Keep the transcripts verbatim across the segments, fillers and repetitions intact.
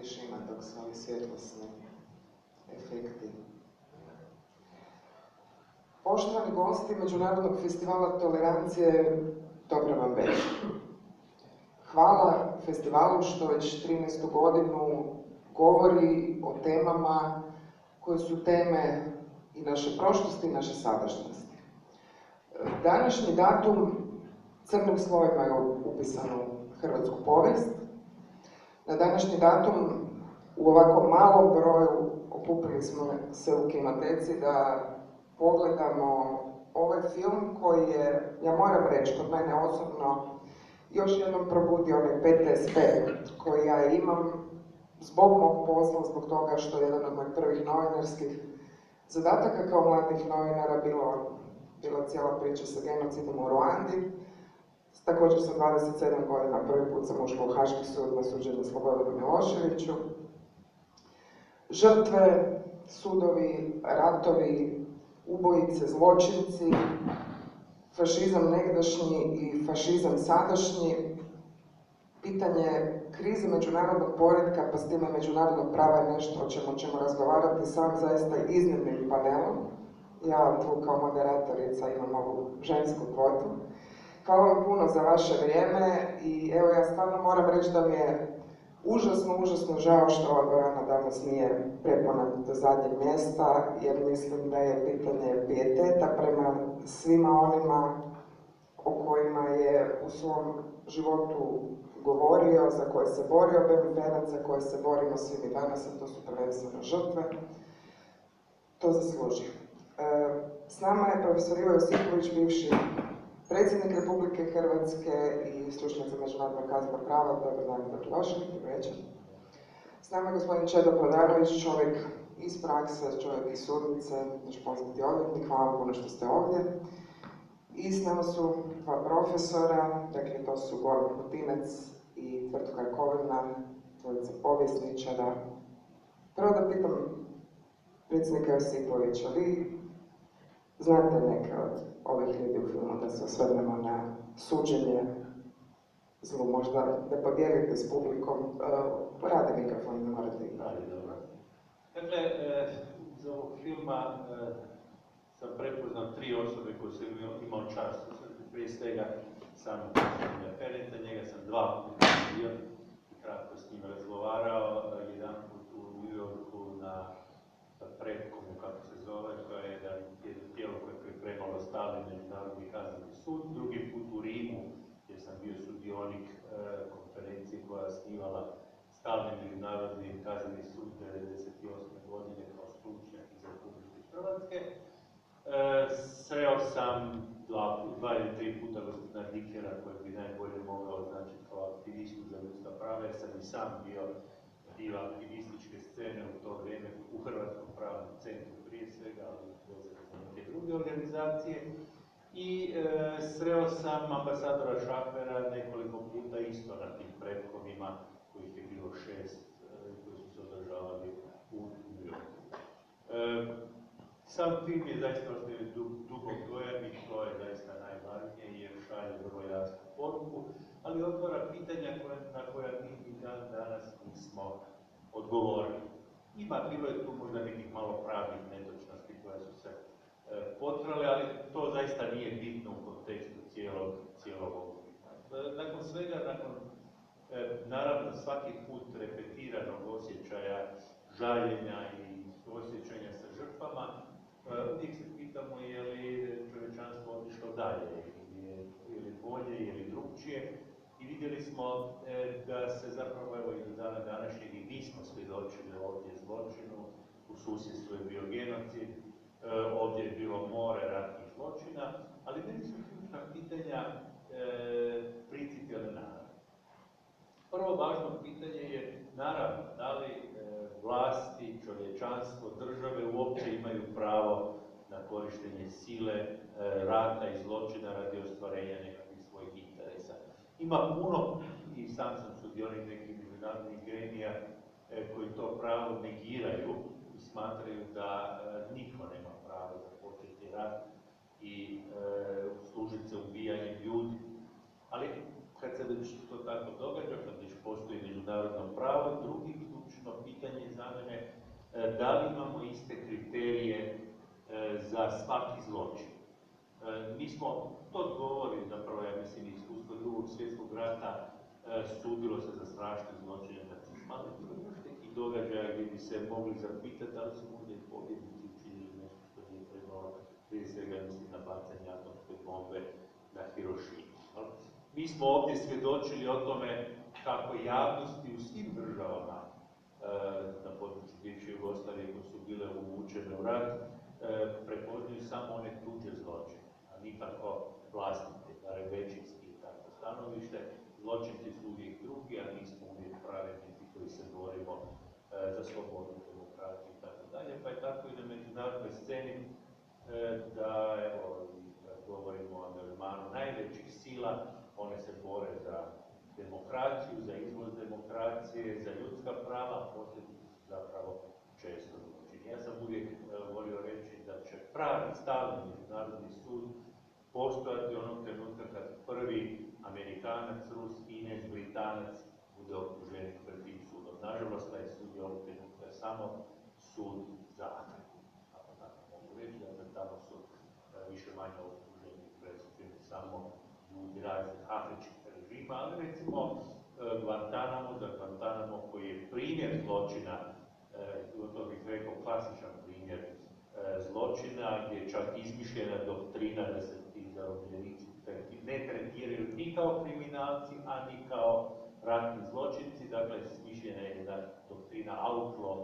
tišina dok se ovi svjetlosni efekti. Poštovani gosti Međunarodnog festivala tolerancije, dobro vam večer. Hvala festivalu što već trinaestu godinu govori o temama koje su teme i naše prošlosti i naše sadašnjosti. Današnji datum crnim slovima je upisan u hrvatsku povijest. Na današnji datum u ovako malom broju okupili smo se u kinoteci da pogledamo ovaj film koji je, ja moram reći, kod mene osobno još jednom probudio onaj P T S D koji ja imam zbog mog posla, zbog toga što je jedan od mojih prvih novinarskih zadataka kao mladih novinara bilo, bila cijela priča sa genocidom u Ruandi. Također sa dvadeset sedam godina prvi put sam ušla u Haški sud na suđenje Slobodanu Miloševiću. Žrtve, sudovi, ratovi, ubojice, zločinci, fašizam negdašnji i fašizam sadašnji, pitanje krize međunarodnog poretka, pa s time međunarodnog prava je nešto o čemu ćemo razgovarati sa ovim zaista iznimnim panelom. Ja tu kao moderatorica imam ovu žensku kvotu. Hvala vam puno za vaše vrijeme i evo ja stvarno moram reći da mi je užasno, užasno žao što ova dvorana danas nije prepuna do zadnjeg mjesta, jer mislim da je pitanje pijeteta prema svima onima o kojima je u svom životu govorio, za koje se borio Bebe Ferenc, za koje se borimo svi mi danas, a to su prvenstveno žrtve, to zaslužio. E, s nama je profesor Ivo Josipović, bivši predsjednik Republike Hrvatske i stručnjak za međunarodno kazneno pravo. Dobar dan, dobrodošli, dobro večer. S nama je gospodin Čedo Prodanović, čovjek iz prakse, čovjek iz sudnice, naš poznati odvjetnik, hvala puno što ste ovdje. I s nama su dva profesora, dakle to su Goran Kutinec i Tvrtko Jakovina, dvojica povjesničara. Prvo da pitam predsjednika Josipovića, vi znate neke od ovih ljudi u filmu, da se osvrnemo na suđenje zlu, možda da podijelite s publikom. Uh, rade mikrofon, ne morate ih. Radi, dobro. Dakle, e, za ovog filma e, sam prepoznao tri osobe koje sam imao čast. Prije svega sam Ferenca, njega sam dva puta bio i kratko s njim razgovarao. Jedan put u New Yorku na Pretkomu, kako se zove, to je jedno tijelo koje je pripremalo Stalin Međunarodni kazneni sud. Drugi put u Rimu, gdje sam bio sudionik e, konferencije koja je osnivala Stalin Međunarodni kazneni sud devedeset osme godine kao stručnjak iz Republike Hrvatske. E, sreo sam dva, dva ili tri puta gospodina Dikera, koji bi najbolje mogao označiti kao aktivistu za ljudska prava, jer sam i sam bio dio aktivističke scene u to vrijeme u Hrvatskom pravnom centru prije svega, ali vezano za neke druge organizacije. I e, sreo sam ambasadora Šafera nekoliko puta isto na tim pretkovima, kojih je bilo šest, e, koji su se održavali u New Yorku. E, sam film je zaista ostavio dubok dojam i to je zaista najvažnije jer šalje vrlo jasnu poruku, ali otvara pitanja koje, na koja mi dan danas nismo odgovorili. Ima, bilo je tu možda nekih malo pravnih netočnosti koje su se e, potkrale, ali to zaista nije bitno u kontekstu cijelog, cijelog ovog filma. Nakon svega, nakon e, naravno svaki put repetiranog osjećaja žaljenja i osjećanja sa žrtvama, e, uvijek se pitamo je li čovječanstvo otišlo dalje, ili, ili bolje, ili drugčije. I vidjeli smo e, da se zapravo evo i do dana današnjeg i mi smo svjedočili ovdje zločinu, u susjedstvu je bio genocid, e, ovdje je bilo more ratnih zločina, ali meni su ključna pitanja e, principijelne naravi. Prvo važno pitanje je naravno da li e, vlasti, čovječanstvo, države uopće imaju pravo na korištenje sile, e, rata i zločina radi ostvarenja nekakvih svojih interesa. Ima puno, i sam sam sudionik nekih međunarodnih gremija e, koji to pravo negiraju i smatraju da e, nitko nema pravo započeti rat i e, služiti se ubijanjem ljudi. Ali kad se već to tako događa, kad već postoji međunarodno pravo, drugi ključno pitanje za mene, da li imamo iste kriterije za svaki zločin. Mi smo, to govori zapravo, ja mislim, iskustvo drugog svjetskog rata, sudilo se za strašne zločine nacizma, ali bilo još neki događaja gdje bi se mogli zapitati da li su možda i pobjednici učinili nešto što nije trebalo, prije svega mislim na bacanje atomske bombe na Hirošimu. Mi smo ovdje svjedočili o tome kako javnosti u svim državama na području bivše Jugoslavije koje su bile uvučene u rat prepoznaju samo one tuđe zločine, a nikako vlastite, barem većinski i tako stanovište. Zločinci su uvijek drugi, a mi smo uvijek pravednici koji se borimo za slobodu, demokraciju i tako dalje. Pa je tako i na međunarodnoj sceni da, evo, kad govorimo o angažmanu najvećih sila, one se bore za demokraciju, za izvoz demokracije, za ljudska prava, posljedice su zapravo često zločini. Ja sam uvijek volio reći da će pravi, stalni međunarodni sud postojati onog trenutka kad prvi Amerikanac, Rus, Kinez, Britanac bude optužen pred tim sudom. Nažalost, taj sud je ovog trenutka samo sud za Afriku. Ako tako mogu reći, da tamo su više manje optuženi i presuđeni samo ljudi raznih afričkih režima, ali recimo Guantanamo, za Guantanamo koji je primjer zločina, to bih rekao klasičan primjer zločina, gdje je čak izmišljena doktrina da se ti zarobljenici ne tretiraju ni kao kriminalci, a ni kao ratni zločinci. Dakle, smišljena je jedna doktrina outlaw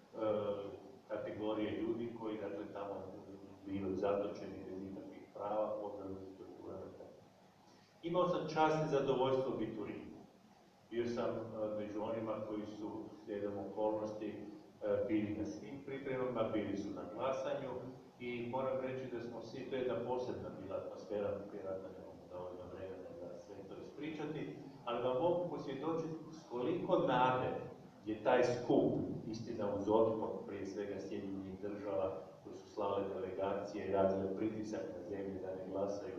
kategorije ljudi koji, dakle, tamo bili zatočeni bez nikakvih prava, podvrgnuti torturama. Imao sam čast i zadovoljstvo biti u Rimu. Bio sam među onima koji su slijedom okolnosti bili na svim pripremama, bili su na glasanju i moram reći da smo svi, to je jedna posebna bila atmosfera, vjerojatno nemamo dovoljno vremena da sve to ispričati, ali vam mogu posvjedočiti s koliko nade je taj skup, istina uz otpor prije svega Sjedinjenih država koji su slale delegacije i radile pritisak na zemlje da ne glasaju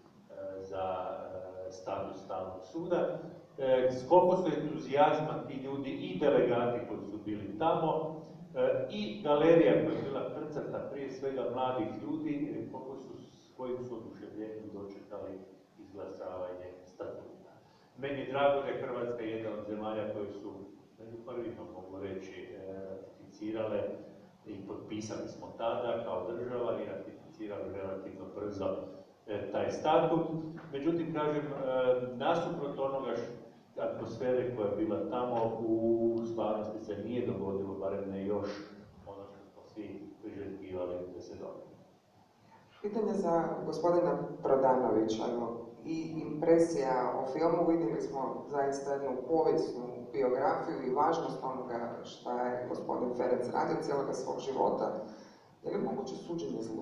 za status stalnog suda. S koliko su entuzijazma ti ljudi i delegati koji su bili tamo i galerija koja je bila krcata prije svega mladih ljudi, koliko su s kojim su oduševljenjem dočekali izglasavanje statuta. Meni je drago da je Hrvatska jedna od zemalja koji su među prvima, mogu reći, ratificirale i potpisali smo tada kao država i ratificirali relativno brzo taj statut. Međutim, kažem, nasuprot onoga atmosfere koja je bila tamo, u stvarnosti se nije dogodilo, barem ne još ono što smo svi priželjkivali da se dogodi. Pitanje za gospodina Prodanovića. I impresija o filmu, vidjeli smo zaista jednu povijesnu biografiju i važnost onoga što je gospodin Ferenc radio cijeloga svog života. Je li moguće suđenje zlu?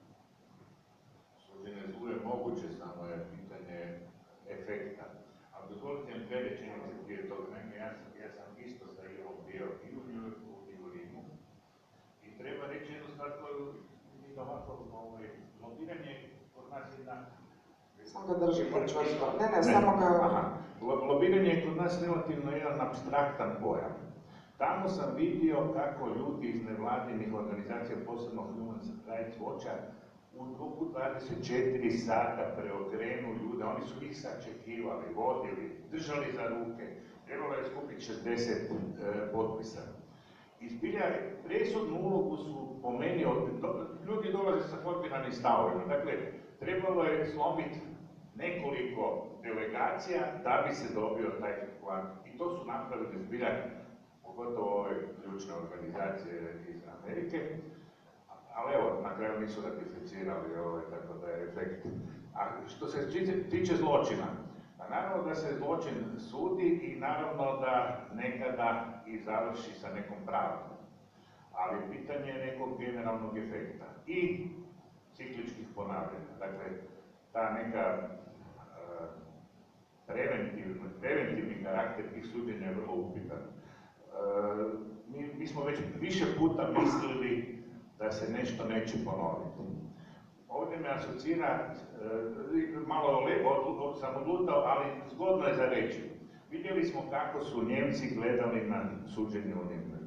Suđenje zlu je moguće, samo je pitanje efekta. A dozvolite mi dve rečenice prije toga. Naime, ja sam, ja sam isto sa Ivom bio i u Njujorku i u Rimu. I treba reći jednu stvar koju mi ovako ovaj, lobiranje kod nas jedna... Samo ga držite čvrsto. Ne, ne, samo ga... Aha. Lobiranje je kod nas relativno jedan apstraktan pojam. Tamo sam vidio kako ljudi iz nevladinih organizacija, posebno Human Rights Watcha, u dugu dvadeset četiri sata preokrenu ljude, oni su ih sačekivali, vodili, držali za ruke, trebalo je skupiti šezdeset e, potpisa. I zbilja, presudnu ulogu su po meni, do, ljudi dolaze sa formiranim stavovima, dakle, trebalo je slomiti nekoliko delegacija da bi se dobio taj plan. I to su napravili zbilja, pogotovo ove ključne organizacije iz Amerike, ali evo, na kraju nisu ratificirali ovo, tako da je efekt. A što se tiče zločina, pa naravno da se zločin sudi i naravno da nekada i završi sa nekom pravdom. Ali pitanje je nekog generalnog efekta i cikličkih ponavljanja. Dakle, ta neka uh, preventivni, preventivni karakter tih suđenja je vrlo upitan. Uh, mi, mi smo već više puta mislili da se nešto neće ponoviti. Ovdje me asocira, uh, malo lepo sam odlutao, ali zgodno je za reći. Vidjeli smo kako su Njemci gledali na suđenje u Nürnbergu.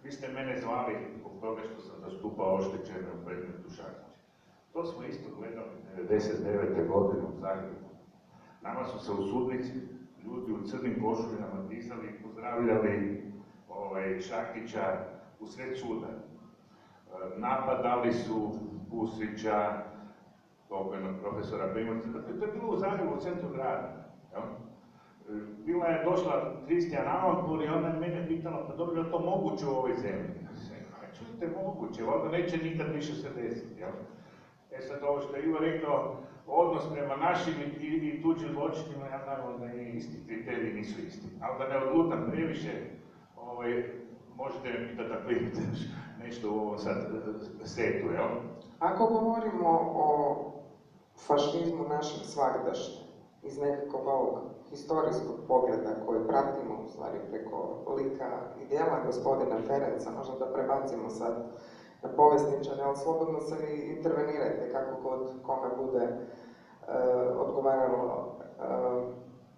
Vi ste mene zvali zbog toga što sam zastupao oštećene u predmetu Šakić. To smo isto gledali devedeset devete godine u Zagrebu. Nama su se u sudnici ljudi u crnim košuljama dizali i pozdravljali ovaj, Šakića u sred suda. Napadali su Pusića, pokojnog profesora Primorca. Dakle, to je bilo u Zagrebu, u centru grada. Jel? Bila je došla Kristijan Amalpur i ona je mene pitala, pa dobro, je to moguće u ovoj zemlji? Čujte, moguće, valjda neće nikad više se desiti. Jel? E sad, ovo što je Ivo rekao, odnos prema našim i, i, i tuđim zločinima, ja naravno da nije isti, kriteriji nisu isti. Ali da ne odlutam previše, ovaj, možete me pitati ako imate nešto u ovom sad setu, jel? Ako govorimo o fašizmu našeg svagdašnje, iz nekakvog ovog historijskog pogleda koji pratimo u stvari preko lika i djela gospodina Ferenca, možda da prebacimo sad na povjesničare, ali slobodno se vi intervenirajte kako god kome bude e, odgovaralo. E,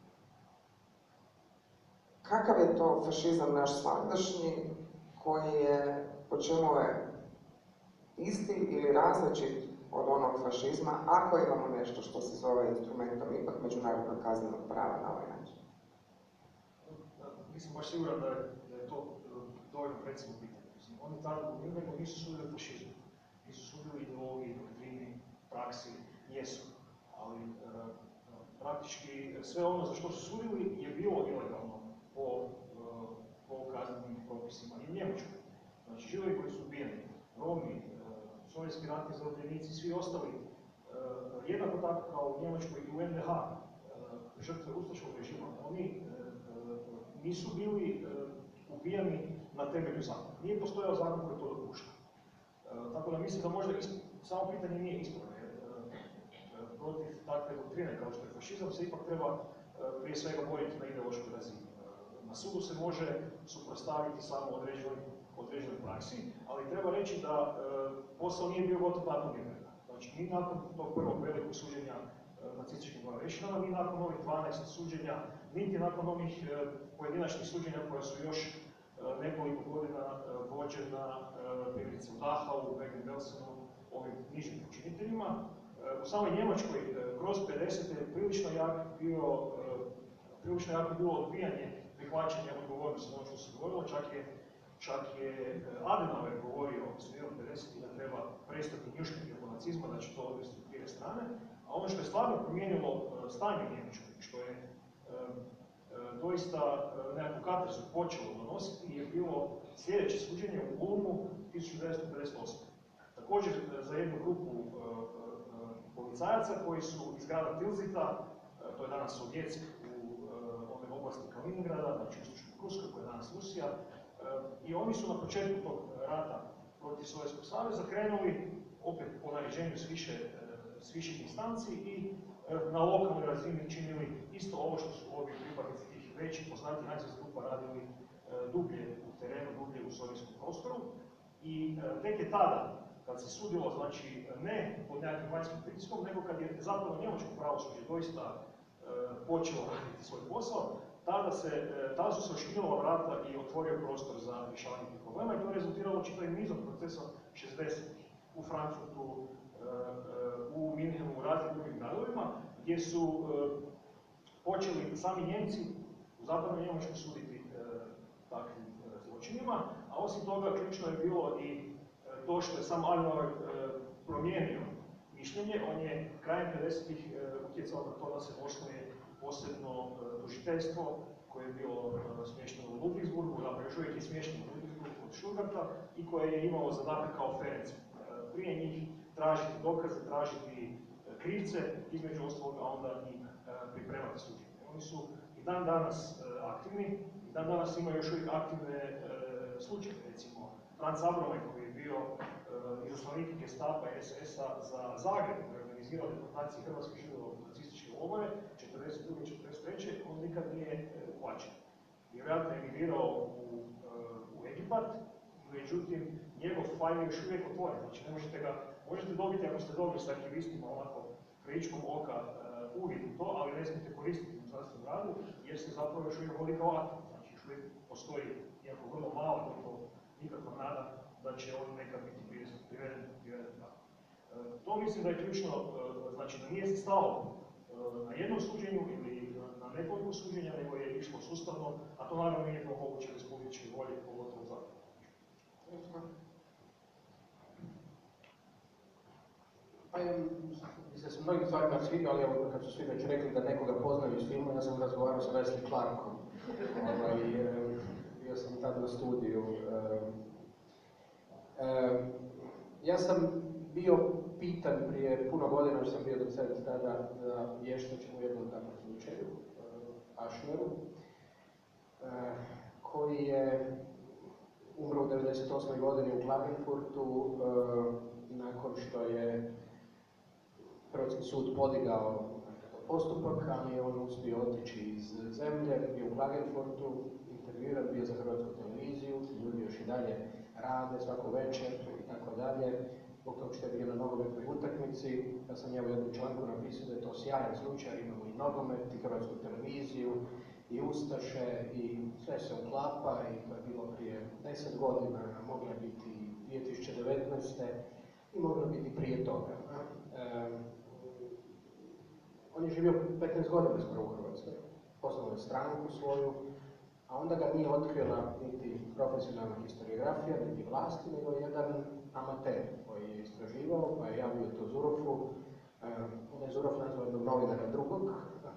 kakav je to fašizam naš svagdašnji koji je, po čemu je isti ili različit od onog fašizma, ako imamo nešto što se zove instrumentom ipak međunarodnog kaznenog prava na ovaj način? Nisam baš siguran da je, da je to dovoljno precizno pitanje. Oni tada u Nürnbergu nisu sudili fašizmu, nisu sudili ideologiji, doktrini, praksi, jesu. Ali e, praktički sve ono za što su sudili je bilo ilegalno po, e, po kaznenim propisima i u Njemačkoj. Znači, židovi koji su ubijeni, Romi, e, sovjetski ratni zarobljenici, svi ostali, e, jednako tako kao u Njemačkoj i u en de ha, e, žrtve ustaškog režima, oni e, e, nisu bili e, ubijani na temelju zakona. Nije postojao zakon koji to dopušta. E, tako da mislim da možda isp... samo pitanje nije ispravno. E, e, protiv takve doktrine kao što je fašizam se ipak treba e, prije svega boriti na ideološkoj razini. E, na sudu se može suprotstaviti samo određenoj, određenoj praksi, ali treba reći da e, posao nije bio gotov nakon Nürnberga. Znači, ni nakon tog prvog velikog suđenja e, nacističkim glavešinama, ni nakon ovih dvanaest suđenja, niti nakon onih e, pojedinačnih suđenja koja su još nekoliko godina vođena primjerice u Dachau, u Bergen-Belsenu, ovim nižim počiniteljima. U samoj Njemačkoj kroz pedesete je prilično jak bio, prilično jako bilo odbijanje prihvaćanja odgovornosti ono što se govorilo, čak je, čak je Adenauer govorio u sredinom pedesetih da treba prestati njuškati oko nacizma, da će to odvesti u dvije strane, a ono što je stvarno promijenilo stanje u Njemačkoj, što je doista nekakvu katarzu počelo donositi je bilo sljedeće suđenje u Ulmu tisuću devetsto pedeset osme. Također za jednu grupu uh, uh, policajaca koji su iz grada Tilzita, uh, to je danas Sovjetsk u uh, onoj oblasti Kaliningrada, znači istočnoj Pruskoj koja je danas Rusija, uh, i oni su na početku tog rata protiv Sovjetskog saveza krenuli opet po naređenju s više, uh, s viših instanci i na lokalnoj razini činili isto ovo što su ovi pripadnici tih većih poznatih nacionalnih grupa radili e, dublje u terenu, dublje u sovjetskom prostoru. I e, tek je tada, kad se sudilo, znači ne pod nekakvim vanjskim pritiskom, nego kad je zapravo njemačko pravosuđe doista e, počelo raditi svoj posao, tada, se, e, tada su se oškinila vrata i otvorio prostor za rješavanje tih problema i to je rezultiralo čitavim nizom procesa šezdesetih u Frankfurtu, u Minhenu, u raznim drugim gradovima, gdje su e, počeli sami Njemci u zapadnoj Njemačkoj suditi e, takvim e, zločinima, a osim toga ključno je bilo i e, to što je sam Adenauer e, promijenio mišljenje. On je krajem pedesetih e, utjecao na to da se osnuje posebno e, tužiteljstvo koje je bilo e, smješteno u Ludwigsburgu, zapravo još uvijek je smješteno u Ludwigsburgu od Stuttgarta i koje je imalo zadatak kao Ferenc. E, prije njih tražiti dokaze, tražiti krivce, između ostalog, a onda i e, pripremati suđenje. Oni su i dan danas e, aktivni, i dan danas imaju još uvijek aktivne e, slučaje. Recimo, Franz Abromaj koji je bio e, izaslanik Gestapa i es es a za Zagreb, koji je organizirao deportacije hrvatskih židova u nacističke logore, četrdeset druge i četrdeset treće on nikad nije e, uhvaćen. Vjerojatno je emigrirao u, e, u Egipat, međutim, njegov fajl je još uvijek otvoren. Znači, ne možete ga Možete dobiti, ako ste dobili s arhivistima ovako krajičkom oka uh, uvid u to, ali ne smijete koristiti u znanstvenom radu, jer se zapravo još uvijek vodi kao aktiv. Znači, još uvijek postoji, iako vrlo malo, gotovo nikakva da će on nekad biti priveden, priveden tako. To mislim da je ključno, znači da nije se stalo na jednom suđenju ili na nekoliko suđenja, nego je išlo sustavno, a to naravno nije bilo moguće bez političke volje, pogotovo zato. Pa je, mislim da se mnogim stvarima svidio, ali evo kad su svi već rekli da nekoga poznaju iz filma, ja sam razgovarao sa Wesley Clarkom. Ovaj, bio sam tad na studiju. E, ja sam bio pitan prije puno godina, što sam bio docent tada, da vještačim u jednom takvom slučaju, Ašmeru, e, koji je umro u devedeset osmoj godini u Klagenfurtu, e, nakon što je Hrvatski sud podigao postupak, ali je on uspio otići iz zemlje, bio u Klagenfurtu, intervjuiran, bio za Hrvatsku televiziju, ljudi još i dalje rade svako večer i tako dalje, zbog toga što je bio na nogometnoj utakmici. Ja sam ja u jednom članku napisao da je to sjajan slučaj, imamo i nogomet, i Hrvatsku televiziju, i ustaše, i sve se uklapa, i to je bilo prije deset godina, mogla je biti dvije tisuće devetnaeste. i moglo biti prije toga. E, on je živio petnaest godina skoro u Hrvatskoj, poslovao je stranku svoju, a onda ga nije otkrila niti profesionalna historiografija, niti vlasti, nego jedan amater koji je istraživao, pa je javio to Zurofu. E, onda je Zurov nazvao jednog novinara drugog,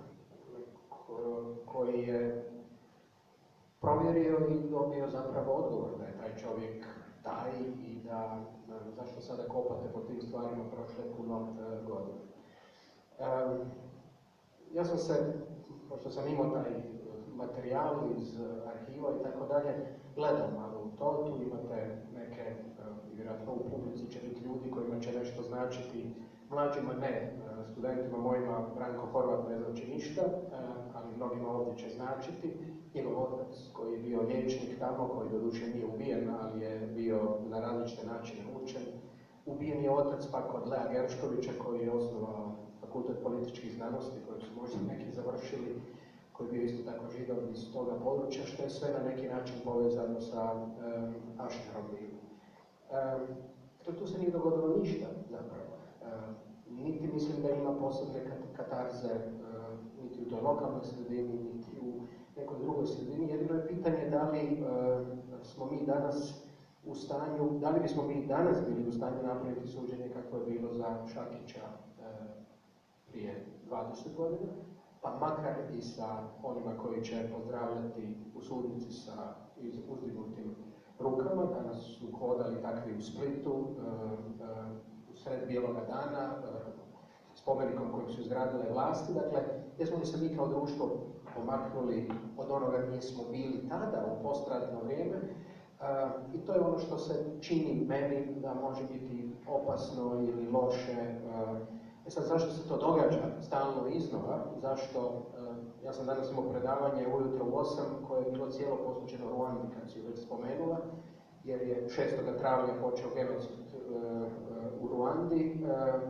koji je provjerio i dobio zapravo odgovor da je taj čovjek taj i da, zašto sada kopate po tim stvarima, prošle puno uh, godina. Um, ja sam se, pošto sam imao taj materijal iz arhiva i tako dalje, gledao malo u to, tu imate neke, uh, vjerojatno u publici će biti ljudi kojima će nešto značiti, mlađima ne, uh, studentima mojima Branko Horvat ne znači ništa, uh, ali mnogima ovdje će značiti. Njegov otac koji je bio liječnik tamo, koji doduše nije ubijen, ali je bio na različite načine učen. Ubijen je otac pa kod Lea Gerškovića koji je osnovao Fakultet političkih znanosti, koji su možda neki završili, koji je bio isto tako Židov iz toga područja, što je sve na neki način povezano sa um, Ašnerom. Um, tu se nije dogodilo ništa zapravo. Um, niti mislim da ima posebne katarze, um, niti u toj lokalnoj sredini, niti u nekoj drugoj sredini. Jedino je pitanje da li e, smo mi danas u stanju, da li bismo mi danas bili u stanju napraviti suđenje kako je bilo za Šakića e, prije dvadeset godina, pa makar i sa onima koji će pozdravljati u sudnici sa uzdignutim rukama. Danas su hodali takvi u Splitu, e, e, u sred bijeloga dana, e, spomenikom kojeg su izgradile vlasti. Dakle, jesmo li se mi kao društvo pomaknuli od onoga gdje smo bili tada, u postratno vrijeme, uh, i to je ono što se čini meni da može biti opasno ili loše. Uh, e sad, zašto se to događa stalno iznova? Zašto? Uh, ja sam danas imao predavanje ujutro u osam koje je bilo cijelo posvećeno Ruandi, kad si ju već spomenula, jer je šestog travnja počeo genocid uh, uh, u Ruandi. Uh,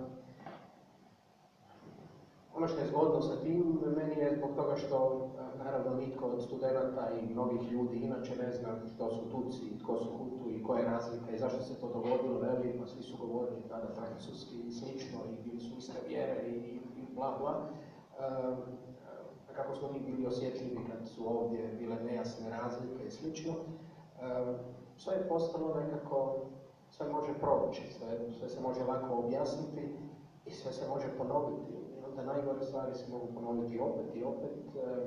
Ono što je zgodno sa tim, meni je zbog toga što, naravno, nitko od studenata i mnogih ljudi inače ne zna što su Tutsi, tko su Hutu i koja je razlika i zašto se to dogodilo, veli, pa svi su govorili tada francuski i slično i bili su iste vjere i, i, i bla bla. E, kako smo mi bili osjetljivi kad su ovdje bile nejasne razlike i slično. E, sve je postalo nekako, sve može proći, sve, sve se može lako objasniti i sve se može ponoviti. Da najgore stvari se mogu ponoviti opet i opet. E,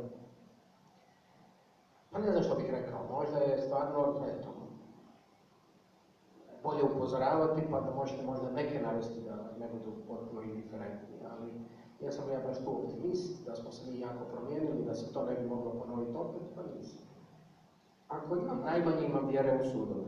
pa ne znam što bih rekao, možda je stvarno, eto, bolje upozoravati pa da možete možda neke navesti da ne budu potpuno indiferentni, ali ja sam ja baš tu optimist, da smo se mi jako promijenili, da se to ne bi moglo ponoviti opet, pa nisam. Ako imam, najmanje imam vjere u sudove.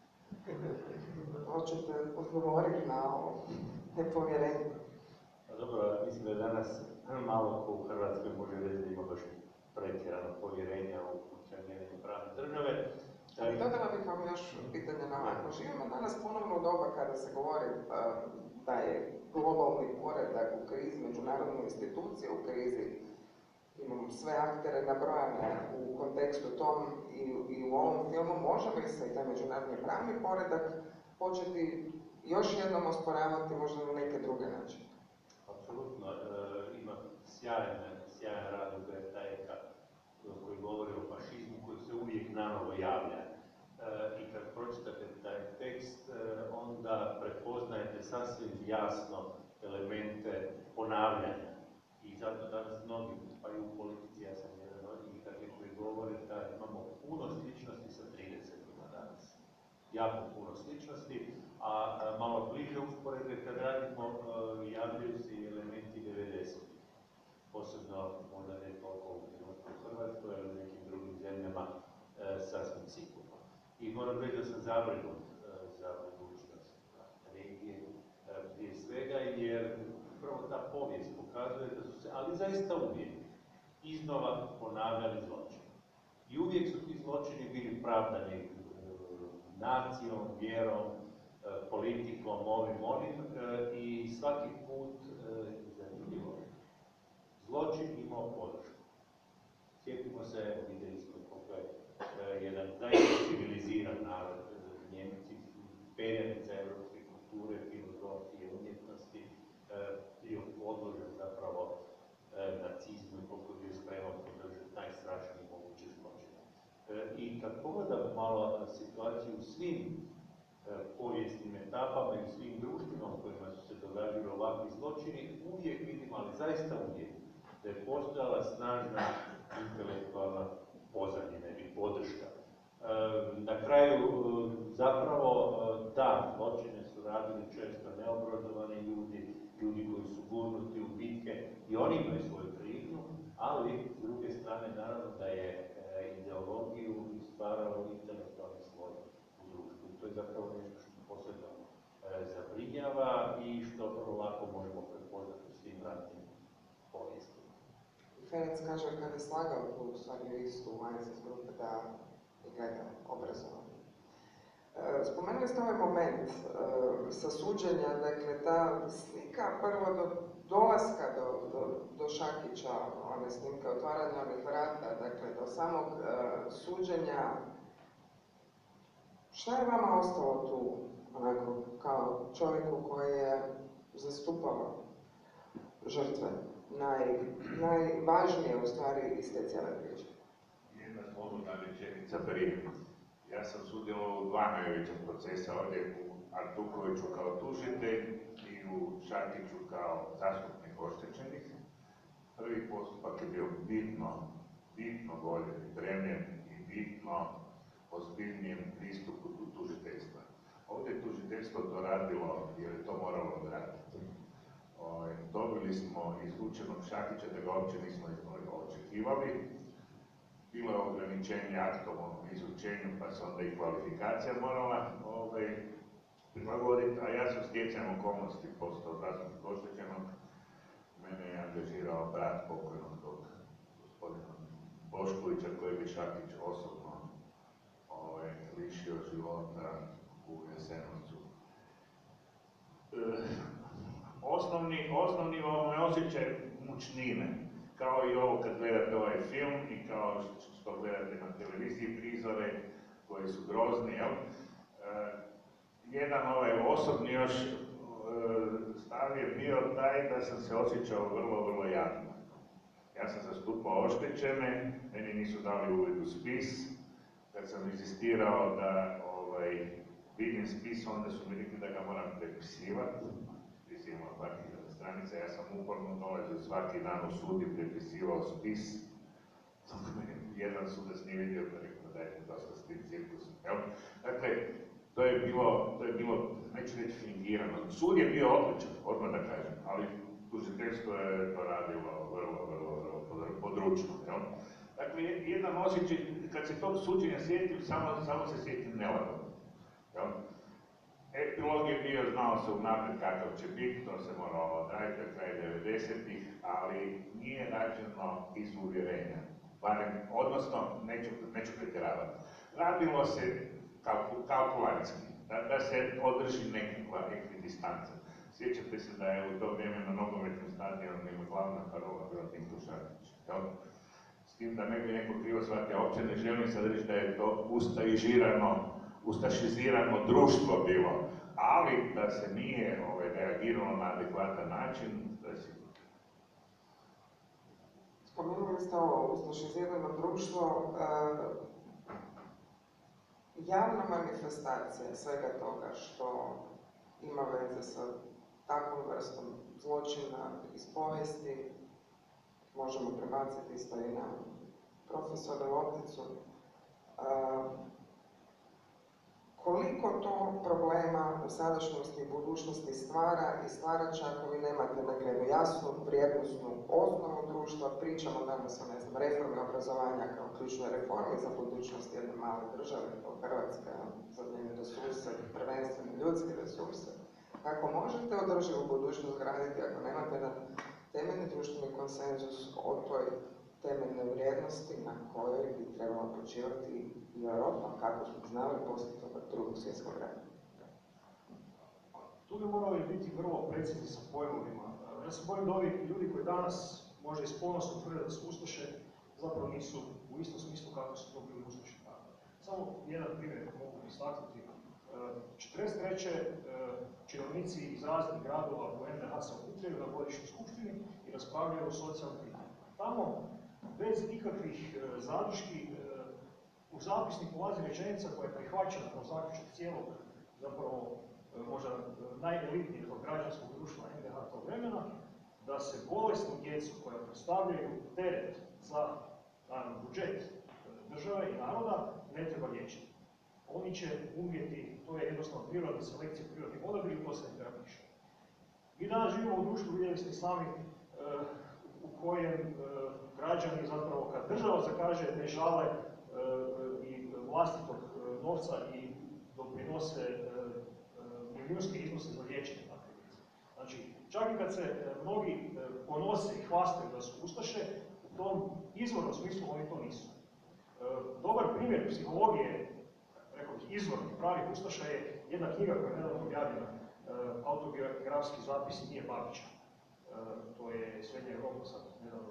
Hoćete odgovoriti na ovo nepovjerenje? Dobro, mislim da je danas malo ko u Hrvatskoj može reći da ima baš pretjerano povjerenja u funkcioniranje pravne države. Ali dodala bih vam još pitanje na ovako. Živimo danas ponovno u doba kada se govori uh, da je globalni poredak u krizi, međunarodne institucije u krizi. imam sve aktere nabrojane u kontekstu tom i, i u ovom filmu, može li se i taj međunarodni pravni poredak početi još jednom osporavati možda na neke druge načine? Apsolutno. E, ima sjajan, sjajan rad u Berta Eka koji govori o fašizmu koji se uvijek nanovo javlja. E, I kad pročitate taj tekst, e, onda prepoznajete sasvim jasno elemente ponavljanja. I zato danas mnogi, pa i u politici, ja sam jedan od njih takvih koji govore da imamo puno sličnosti sa tridesetima danas. Jako puno sličnosti, a, a malo bliže usporedbe kad radimo, uh, javljaju se i elementi devedesetih. Posebno, možda ne toliko u Hrvatskoj, ali u nekim drugim zemljama uh, sasvim sigurno. I moram reći da sam zabrinut uh, za budućnost regije uh, prije svega, jer upravo ta povijest pokazuje da su se, ali zaista uvijek, iznova ponavljali zločini. I uvijek su ti zločini bili pravdani uh, nacijom, vjerom, uh, politikom, ovim, onim uh, i svaki put uh, zanimljivo. Zločin imao podršku. Sjetimo se, evo, vidjeli smo koliko je uh, jedan zaista civiliziran narod, uh, Njemci su perjanica evropske kulture, filozofije, umjetnosti, bio podložen zapravo e, nacizmu i koliko je bio spreman podržati najstrašniji moguće zločine. E, I kad pogledam malo situaciju u svim e, povijesnim etapama i u svim društvima u kojima su se događali ovakvi zločini, uvijek vidim, ali zaista uvijek, da je postojala snažna intelektualna pozadina ili podrška. E, na kraju, e, zapravo, e, da, zločine su radili često neobrazovani ljudi, ljudi koji su gurnuti u bitke i oni imaju svoju krivnju, ali s druge strane naravno da je e, ideologiju stvarao intelektualni sloj u društvu. To je zapravo nešto što posebno e, zabrinjava i što vrlo lako možemo prepoznati u svim ratnim povijestima. Ferenc kaže kad je slagao tu stvari istu u Minds iz grupe da je gleda obrazovan. Spomenuli ste ovaj moment uh, sa suđenja, dakle ta slika prvo do dolaska do, do, do Šakića, one snimke otvaranja onih vrata, dakle do samog uh, suđenja. Šta je vama ostalo tu, onako, kao čovjeku koji je zastupao žrtve? Naj, najvažnije u stvari iz te cijele priče. Jedna slobodna rečenica prije. Ja sam sudjelovao u dva najveća procesa, ovdje u Artukoviću kao tužitelj i u Šakiću kao zastupnik oštećenih. Prvi postupak je bio bitno, bitno bolje pripremljen i bitno ozbiljnijem pristupu do tužiteljstva. Ovdje je tužiteljstvo to radilo jer je to moralo odraditi. Dobili smo izlučenog Šakića da ga uopće nismo očekivali. Bilo je ograničenje aktom o izručenju, pa se onda i kvalifikacija morala ovaj, prilagoditi, a ja sam stjecajem okolnosti postao zastupnik oštećenog. Mene je angažirao brat pokojnog tog gospodina Boškovića, koji bi Šakić osobno ovaj, lišio života u Jasenovcu. E, osnovni, osnovni ovaj osjećaj mučnine, kao i ovo kad gledate ovaj film i kao što gledate na televiziji prizore koji su grozni, jel? E, jedan ovaj osobni još e, stav je bio taj da sam se osjećao vrlo, vrlo jadno. Ja sam zastupao oštećene, meni nisu dali uvid u spis. Kad sam insistirao da ovaj, vidim spis, onda su mi rekli da ga moram prepisivati. Imao par hiljada stranica, ja sam uporno dolazio svaki dan u sud i prepisivao spis. Jedan sudac nije vidio, pa rekao da je dosta s tim cirkusom. Dakle, to je bilo, to je bilo, neću reći fingirano. Sud je bio odličan, odmah da kažem, ali tužiteljstvo je to radilo vrlo, vrlo, vrlo područno. Jel? Dakle, jedan osjećaj, kad se tog suđenja sjetim, samo, samo se sjetim nelagodno. Epilog je bio, znao se unaprijed kakav će biti, to se moralo odraditi do kraja devedesetih, ali nije rađeno iz uvjerenja. Barem, odnosno, neću, neću pretjeravati. Radilo se kalku, kalkulantski, da, da se održi nekakva ekvidistanca. Sjećate se da je u to vrijeme na nogometnom stadionu ima glavna parola bila Dinko Šakić. Jel? S tim da ne bi neko krivo shvatio, ja uopće ne želim sad reći da je to ustašizirano, ustašizirano društvo bilo, ali da se nije ovaj, reagiralo na adekvatan način, to je sigurno. Spomenuli ste ovo ustašizirano društvo, e, javna manifestacija svega toga što ima veze sa takvom vrstom zločina iz povijesti, možemo prebaciti isto i na profesora Lopticu. E, koliko to problema u sadašnjosti i budućnosti stvara i stvara će ako vi nemate dakle, jednu jasnu, vrijednosnu osnovu društva, pričamo danas o ne znam, reformi obrazovanja kao ključnoj reformi za budućnost jedne male države, kao Hrvatska, za njene resurse, prvenstveno ljudske resurse. Kako možete održivu budućnost graditi ako nemate jedan temeljni društveni konsenzus o toj temeljnoj vrijednosti na kojoj bi trebala počivati i Europa, kako smo znali poslije toga drugog svjetskog rata. Tu bi morali biti vrlo precizni sa pojmovima. Ja se bojim da ovi ljudi koji danas možda iz ponosa tvrde da su ustaše, zapravo nisu u istom smislu kako su to bili ustaše. Samo jedan primjer mogu istaknuti. četrdeset treće činovnici iz raznih gradova u en de ha se okupljaju na godišnjoj skupštini i raspravljaju o socijalnim pitanjima. Tamo, bez ikakvih zadrški, u zapisnik ulazi rečenica koja je prihvaćena kao zaključak cijelog, zapravo možda najelitnijeg građanskog društva en de ha tog vremena, da se bolesnu djecu koja predstavljaju teret za naravno, budžet države i naroda ne treba liječiti. Oni će umrijeti, to je jednostavno prirodna selekcija, prirodni odabir i to se ne treba piše. Mi danas živimo u društvu, vidjeli ste sami, u kojem građani zapravo kad država zakaže ne žale i vlastitog novca i doprinose milijunske iznose za liječenje takve djece. Znači, čak i kad se mnogi ponose i hvastaju da su ustaše, u tom izvornom smislu oni to nisu. Dobar primjer psihologije, rekao bih, izvornih pravih ustaša je jedna knjiga koja je nedavno objavljena, autobiografski zapis Nije Babića. To je Srednja Europa sad nedavno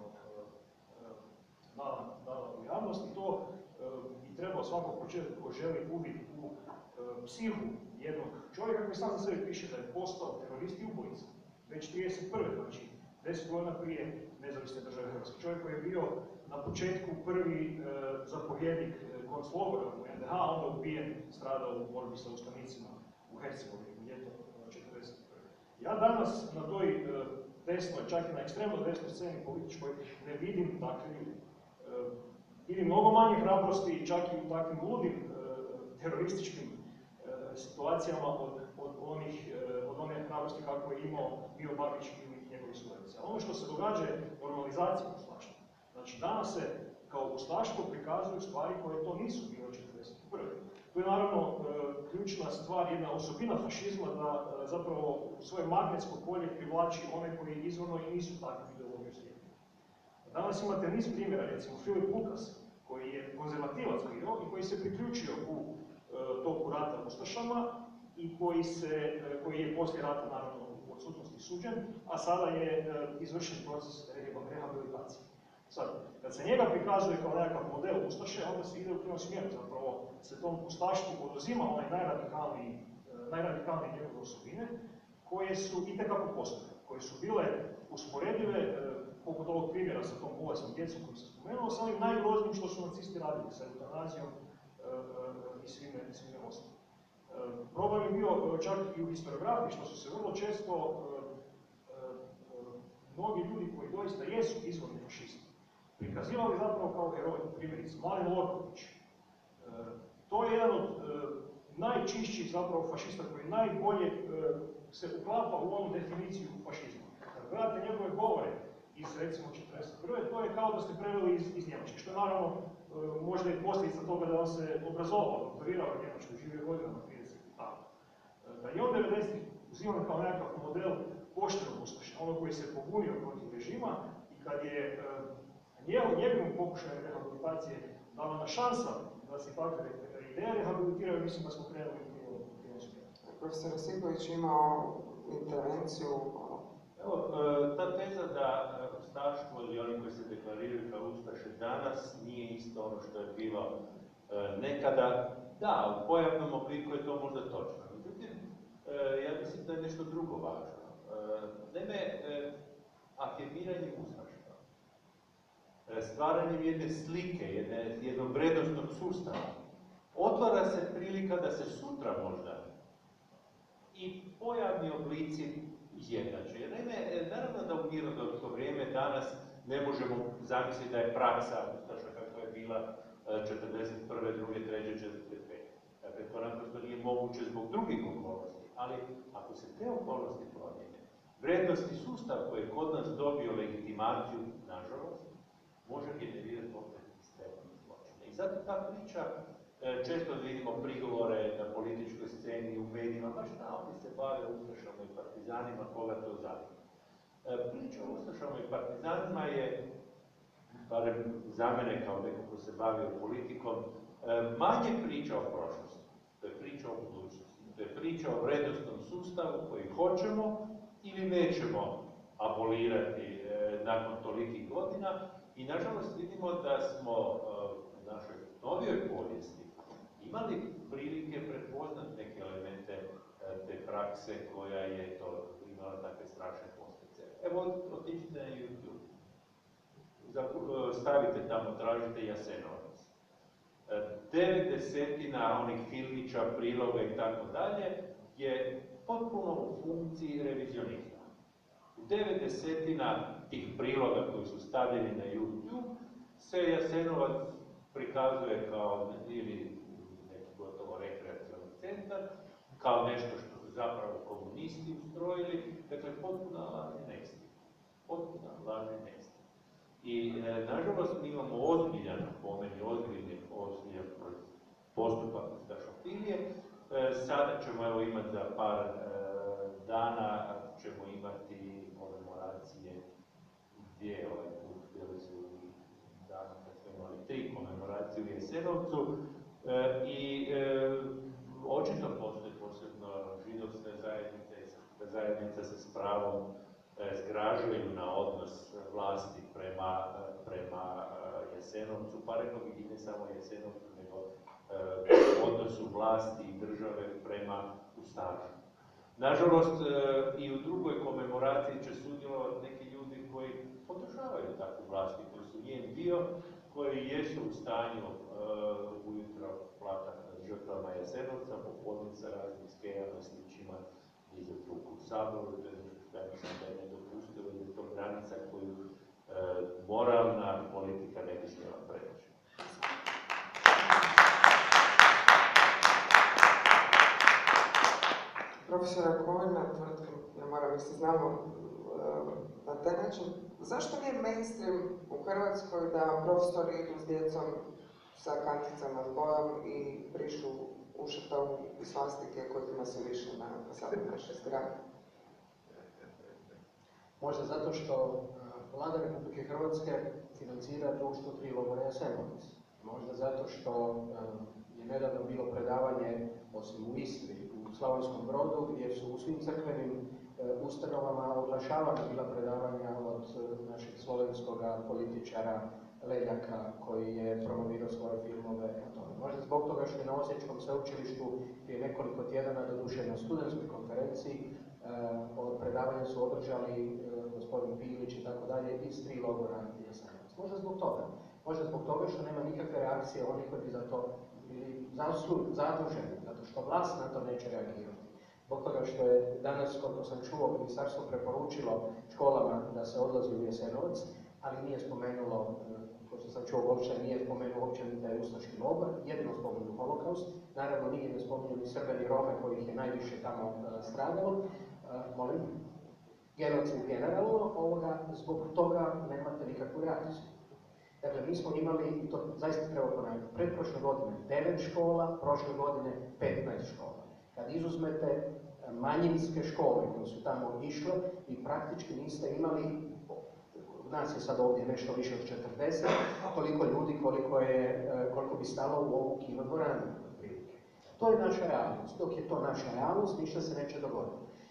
dala u javnost i to bi trebao svakog početi ko želi uvid u psihu jednog čovjeka koji sam za sebe piše da je postao terorist i ubojica. Već trideset prve znači deset godina prije nezavisne države Hrvatske. Čovjek koji je bio na početku prvi zapovjednik konclogora u en de ha, onda ubijen, stradao u borbi sa ustanicima u Hercegovini u ljeto četrdeset prve. Ja danas na toj desnoj, čak i na ekstremno desnoj sceni političkoj, ne vidim takve ljudi. Vidim mnogo manje hrabrosti, čak i u takvim ludim terorističkim situacijama od, od, onih, od one hrabrosti kako je imao Mio Babić ili njegovi suradnici. Ono što se događa je normalizacija ustaštva. Znači danas se kao ustaštvo prikazuju stvari koje to nisu bilo četrdeset prve. Tu je naravno ključna stvar, jedna osobina fašizma da zapravo u svoje magnetsko polje privlači one koji izvorno i nisu takvu ideologiju slijedili. Danas imate niz primjera, recimo Filip Lukas, koji je konzervativac bio i koji se priključio u toku rata ustašama i koji, se, koji je poslije rata naravno u odsutnosti suđen, a sada je izvršen proces rehabilitacije. Sad, kad se njega prikazuje kao nekakav model ustaše, onda se ide u krivom smjeru, zapravo se tom ustaštvu oduzima onaj najradikalniji, najradikalnije njegove osobine, koje su itekako postojale, koje su bile usporedive, poput ovog primjera sa tom bolesnom djecom koju sam spomenuo, sa onim najgroznijim što su nacisti radili, sa eutanazijom i svime, svime ostalo. Problem je bio čak i u historiografiji, što su se vrlo često mnogi ljudi koji doista jesu izvorni fašisti prikazivali zapravo kao heroji, primjerice Mladen Lorković. To je jedan od najčišćih zapravo fašista koji najbolje se uklapa u onu definiciju fašizma. Kad gledate njegove govore iz recimo četrdeset prve, to je kao da ste preveli iz, iz Njemačke, što je naravno možda i posljedica toga da on se obrazovao, doktorirao u Njemačkoj, živio godinama trideset i tako. Da je on devedesetih uziman kao nekakav model poštenog ustaša, ono koji se pobunio protiv režima i kad je njegovom pokušaju rehabilitacije dana šansa da se takve ideje rehabilitiraju, mislim da smo krenuli u krivom smjeru. Profesor Josipović imao intervenciju. Evo, ta teza da ustaštvo ili oni koji se deklariraju kao ustaše danas nije isto ono što je bilo e, nekada. Da, u pojavnom obliku je to možda točno. Međutim, e, ja mislim da je nešto drugo važno. E, Naime, e, afirmiranje ustaštva, e, stvaranjem jedne slike, jedne, jednog vrednostnog sustava, otvara se prilika da se sutra možda i pojavni oblici izjednače. Naime, naravno da u mirnodopsko vrijeme danas ne možemo zamisliti da je praksa ustaša kakva je bila četrdeset prve, druge, treće, četrdeset pete. Dakle, to naprosto nije moguće zbog drugih okolnosti. Ali ako se te okolnosti promijene, vrednostni sustav koji je kod nas dobio legitimaciju, nažalost, može generirati opet ekstremne zločine. I zato ta priča, često vidimo prigovore na političkoj sceni, u medijima, baš na oni se bave ustašama i partizanima, koga to zanima. Priča o ustašama i partizanima je, barem za mene kao neko ko se bavio politikom, manje priča o prošlosti. To je priča o budućnosti. To je priča o vrednostnom sustavu koji hoćemo ili nećemo abolirati nakon tolikih godina. I nažalost vidimo da smo u našoj novijoj povijesti imali prilike prepoznati neke elemente te prakse koja je to imala takve strašne posljedice. Evo, otičite na YouTube. Stavite tamo, tražite Jasenovac. Devet desetina onih filmića, priloga i tako dalje je potpuno u funkciji revizionizma. U devet desetina tih priloga koji su stavljeni na YouTube se Jasenovac prikazuje kao ili neki gotovo rekreacioni centar, kao nešto što su zapravo komunisti ustrojili, dakle potpuna lažna neistina. Potpuna lažna neistina. I e, nažalost mi imamo ozbiljan, po meni ozbiljan, ozbiljan postupak ustašofilije. E, sada ćemo evo imati za par e, dana ćemo imati komemoracije gdje ovaj put bili su dana kad smo imali tri komemoracije u Jasenovcu e, i e, očito postoji posebno židovska zajednica i srpska zajednica se s pravom e, zgražuju na odnos vlasti prema, prema Jasenovcu, pa rekao bih i ne samo Jasenovcu, nego e, odnosu vlasti i države prema ustašu. Nažalost, e, i u drugoj komemoraciji će sudjelovati neki ljudi koji podržavaju takvu vlast i koji su njen dio, koji jesu u stanju e, ujutro plakati nad žrtvama Jasenovca, popodne sa raznim skejama, sličima dizati ruku u Saboru. To je nešto što ja mislim da je nedopustivo i da je to granica koju e, moralna politika ne bi smjela preći. Profesora Kovina, tvrtkom, ja moram da se znamo na taj način, zašto nije mainstream u Hrvatskoj da profesori idu s djecom sa kanticama s bojom i brišu u šrtovu i svastike kojima su više na fasadu naše zgrade? Možda zato što Vlada Republike Hrvatske financira društvo Tri logora Jasenovac. Možda zato što je nedavno bilo predavanje, osim u Istri, u Slavonskom Brodu, gdje su u svim crkvenim ustanovama oglašavana bila predavanja od našeg slovenskog političara Leljaka, koji je promovirao svoje filmove o tome. Možda zbog toga što je na Osječkom sveučilištu prije nekoliko tjedana, doduše na studentskoj konferenciji, od predavanja su održali gospodin Pilić i tako dalje iz Tri logora Jasenovac. Možda zbog toga. Možda zbog toga što nema nikakve reakcije onih koji bi za to bili zaduženi, zato što vlast na to neće reagirati. Zbog toga što je danas, koliko sam čuo, ministarstvo preporučilo školama da se odlazi u Jasenovac, ali nije spomenulo, kao što sam čuo, uopće nije spomenuo uopće ni da je ustaški logor, jedino spomenuo holokaust, naravno nije ne spomenuo ni Srbe ni Rome kojih je najviše tamo uh, stradalo, uh, molim, genocid generalno, ovoga, zbog toga nemate nikakvu reakciju. Dakle, mi smo imali, i to zaista treba ponavljati, pretprošle godine devet škola, prošle godine petnaest škola. Kad izuzmete manjinske škole koje su tamo išle, vi praktički niste imali, nas je sad ovdje nešto više od četrdeset, toliko ljudi koliko, je, koliko bi stalo u ovu kinodvoranu. To je naša realnost. Dok je to naša realnost, ništa se neće dogoditi.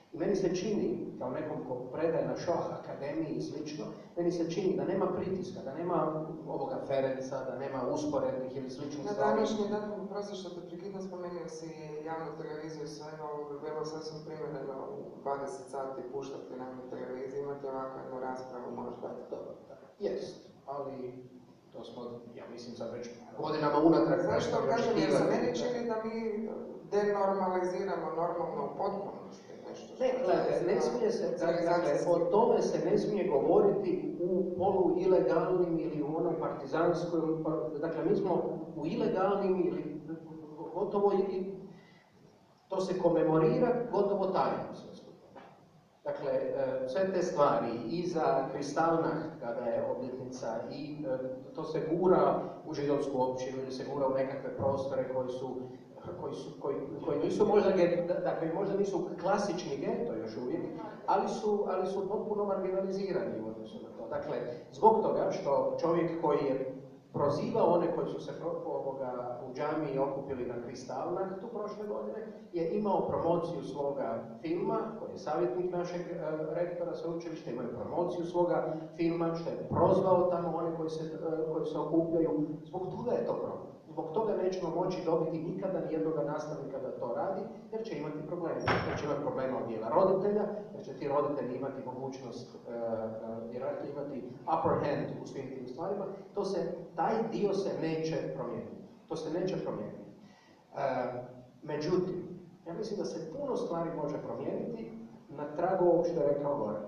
I meni se čini, kao nekom ko predaje na Šah akademiji i slično, meni se čini da nema pritiska, da nema ovoga Ferenca, da nema usporednih ili sličnih Na stvari. današnji dan, prosto što te prekidno, spomenuo si javnu televiziju i sve, ovo bi bilo sasvim primjereno u dvadeset sati puštati na javnu televiziju, imati ovakvu jednu raspravu možda. Dobro, da, jest, ali to smo, ja mislim, sad već godinama unatrag. Zašto prestali kažem, jer se očekivati. meni čini da mi denormaliziramo normalno u potpunosti nešto što Ne, je gledajte, zaista ne smije se, dakle, civilizacijski. o tome se ne smije govoriti u polu-ilegalnim ili u onom partizanskom, dakle, mi smo u ilegalnim ili gotovo, i to se komemorira gotovo tajno sve skupa. Dakle, sve te stvari, i za Kristallnacht, kada je obljetnica, i to se gura u židovsku općinu ili se gura u nekakve prostore koji su Koji, su, koji, koji nisu možda, dakle, možda nisu klasični geto još uvijek, ali su, ali su potpuno marginalizirani u odnosu na to. Dakle, zbog toga što čovjek koji je prozivao one koji su se ovoga, u džamiji okupili na Kristallnachtu prošle godine, je imao promociju svoga filma, koji je savjetnik našeg e, rektora sveučilišta, imao je promociju svoga filma, što je prozvao tamo one koji se, e, koji se okupljaju. Zbog toga je to problem. Zbog toga nećemo moći dobiti nikada nijednog nastavnika da to radi, jer će imati problema. Jer će imati problema od dijela roditelja, jer će ti roditelji imati mogućnost, uh, uh, vjerojatno imati upper hand u svim tim stvarima. To se, taj dio se neće promijeniti. To se neće promijeniti. Uh, međutim, ja mislim da se puno stvari može promijeniti na tragu ovog što je rekao Goran.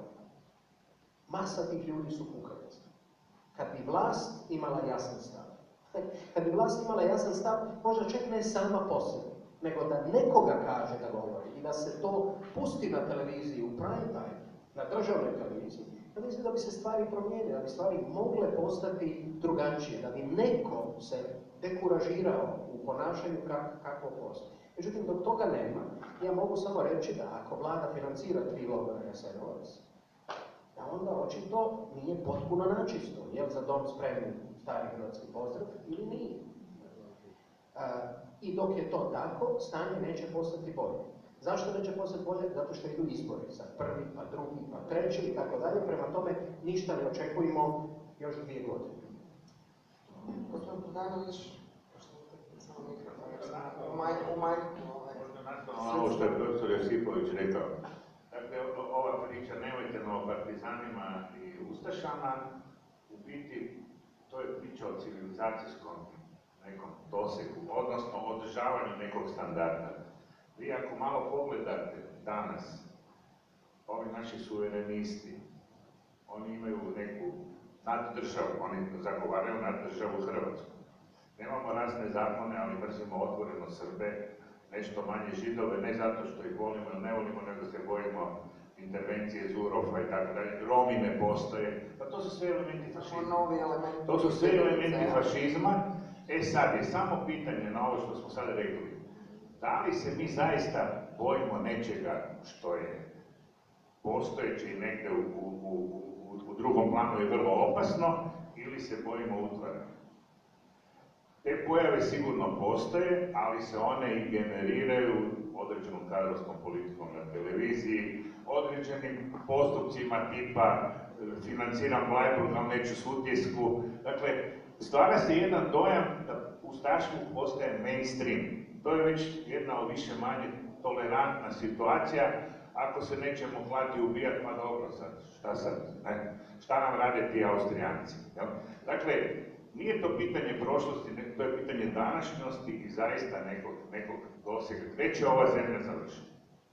Masa tih ljudi su kukavice. Kad bi vlast imala jasan stav, kad bi vlast imala jasan stav, možda čak ne sama po sebi, nego da nekoga kaže da govori i da se to pusti na televiziji u prime time, na državnoj televiziji, ja mislim da bi se stvari promijenile, da bi stvari mogle postati drugačije, da bi neko se dekuražirao u ponašanju kak, kako postoji. Međutim, dok toga nema, ja mogu samo reći da ako vlada financira tri logora Jasenovac, da onda očito nije potpuno načisto, je li za dom spremni stari hrvatski pozdrav ili nije. Uh, I dok je to tako, stanje neće postati bolje. Zašto neće postati bolje? Zato što idu izbori, sad prvi, pa drugi, pa treći i tako dalje, prema tome ništa ne očekujemo još dvije godine. Gospodin Bogdanović, samo mikrofon, u manjku. Možda nastavno ovo što je profesor Josipović rekao. Dakle, ova priča, nemojte o partizanima i ustašama, u biti to je priča o civilizacijskom nekom dosegu, odnosno o održavanju nekog standarda. Vi ako malo pogledate danas, ovi naši suverenisti, oni imaju neku naddržavu, oni zagovaraju naddržavu Hrvatsku. Nemamo razne zakone, ali mrzimo otvoreno Srbe, nešto manje Židove, ne zato što ih volimo ili ne volimo, nego se bojimo intervencije Zurofa i tako dalje. Romi ne postoje, pa to su sve elementi fašizma. To su sve elementi fašizma. E sad je samo pitanje na ovo što smo sad rekli. Da li se mi zaista bojimo nečega što je postojeće i negde u, u, u, u drugom planu je vrlo opasno, ili se bojimo utvara? Te pojave sigurno postoje, ali se one i generiraju određenom kadrovskom politikom na televiziji, određenim postupcima tipa financiram Bleiburg, ali neću Sutjesku. Dakle, stvara se jedan dojam da ustaštvo postaje mainstream. To je već jedna više manje tolerantna situacija. Ako se nećemo klati ubijati, pa dobro sad, šta sad, ne? Šta nam rade ti Austrijanci? Jel? Dakle, nije to pitanje prošlosti, to je pitanje današnjosti i zaista nekog, nekog dosega. Gdje će ova zemlja završiti?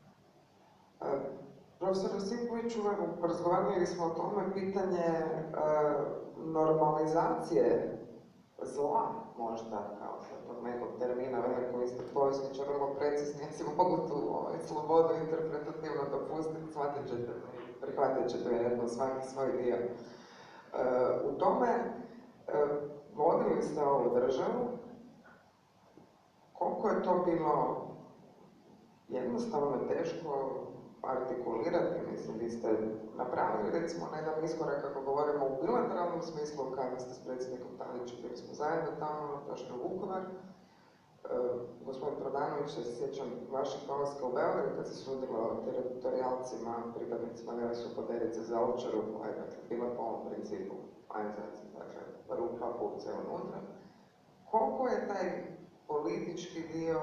Profesor Josipoviću, razgovarali smo o tome, pitanje uh, normalizacije zla, možda, kao što tog nekog termina, veliko vi ste povjesničar, vrlo precizni, ja si mogu tu ovaj, slobodu interpretativno dopustiti, shvatit ćete, prihvatit ćete vjerojatno svaki svoj dio. Uh, u tome, uh, vodili ste ovu državu, koliko je to bilo jednostavno teško artikulirati, mislim, vi ste napravili, recimo, na jedan iskorak, kako govorimo u bilateralnom smislu, kada ste s predsjednikom Tadićem, bili smo zajedno tamo, došli u Vukovar, gospodin Prodanović, se sjećam vaših dolaska u Beograd kad se sudilo teritorijalcima, pripadnicima Vele Supoderice za Ovčaru, koja je dakle, bila po ovom principu Einsatzes, dakle, rupa, pupce unutra. Koliko je taj politički dio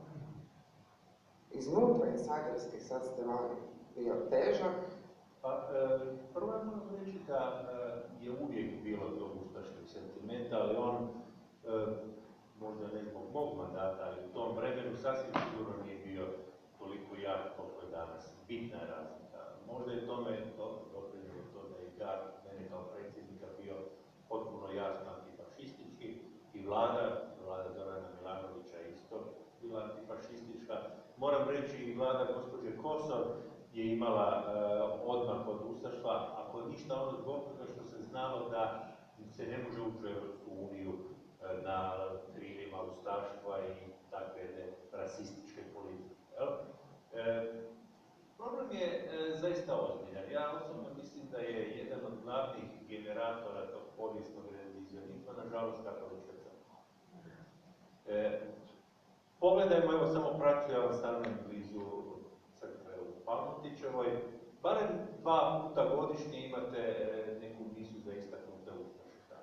iznutra, insajderski, sad ste vani, bio težak? Pa, e, prvo je moram reći da e, je uvijek bilo tog ustaškog sentimenta, ali on, e, možda ne zbog mog mandata, ali u tom vremenu sasvim sigurno nije bio toliko jak koliko je danas. Bitna je razlika. Možda je tome doprinjelo to da je Gar, mene kao predsjednika, bio potpuno jasno antifašistički i vlada, vlada Zorana Milanovića isto bila antifašistička. Moram reći i vlada gospođe Kosor je imala e, odmah od ustaštva, ako ništa ono zbog toga što se znalo da se ne može ući u Europsku uniju e, na krilima ustaštva i takve ne, rasističke politike. E, problem je e, zaista ozbiljan. Ja osobno mislim da je jedan od glavnih generatora tog povijesnog revizionizma, nažalost, katolička crkva. E, pogledajmo, evo samo praću, ja vam stavljam blizu crkve u Palmotićevoj, barem dva puta godišnje imate neku misu za istaknute ustaše.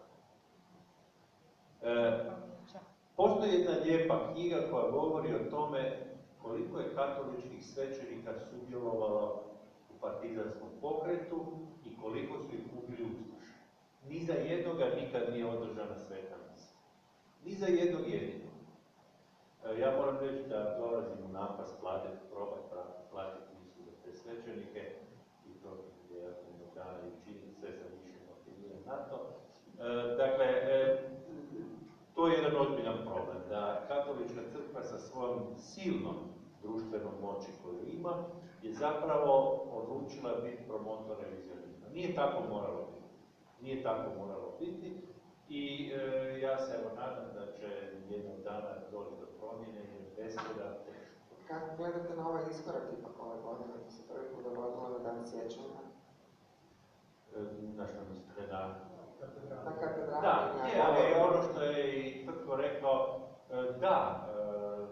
E, postoji jedna lijepa knjiga koja govori o tome koliko je katoličkih svećenika sudjelovalo u partizanskom pokretu i koliko su ih ubili ustaše. Ni za jednoga nikad nije održana sveta misa. Ni za jednog jedinog. Ja moram reći da dolazim u napast platiti, probati platiti misu za te svećenike i to je jednog dana i čini, sve sam više motiviran na to. E, dakle, e, to je jedan ozbiljan problem, da katolička crkva sa svojom silnom društvenom moći koju ima je zapravo odlučila biti promotor revizionizma. Nije tako moralo biti. Nije tako moralo biti. I e, ja se evo nadam da će jednog dana doći do promjene jer bez toga teško. Kako gledate na ovaj iskorak ipak ove godine, da se prvi put dogodilo na dan sjećanja? E, na što mislite da? Na katedrali? Da, je, ali ono što je i Crkvo rekao, e, da, e,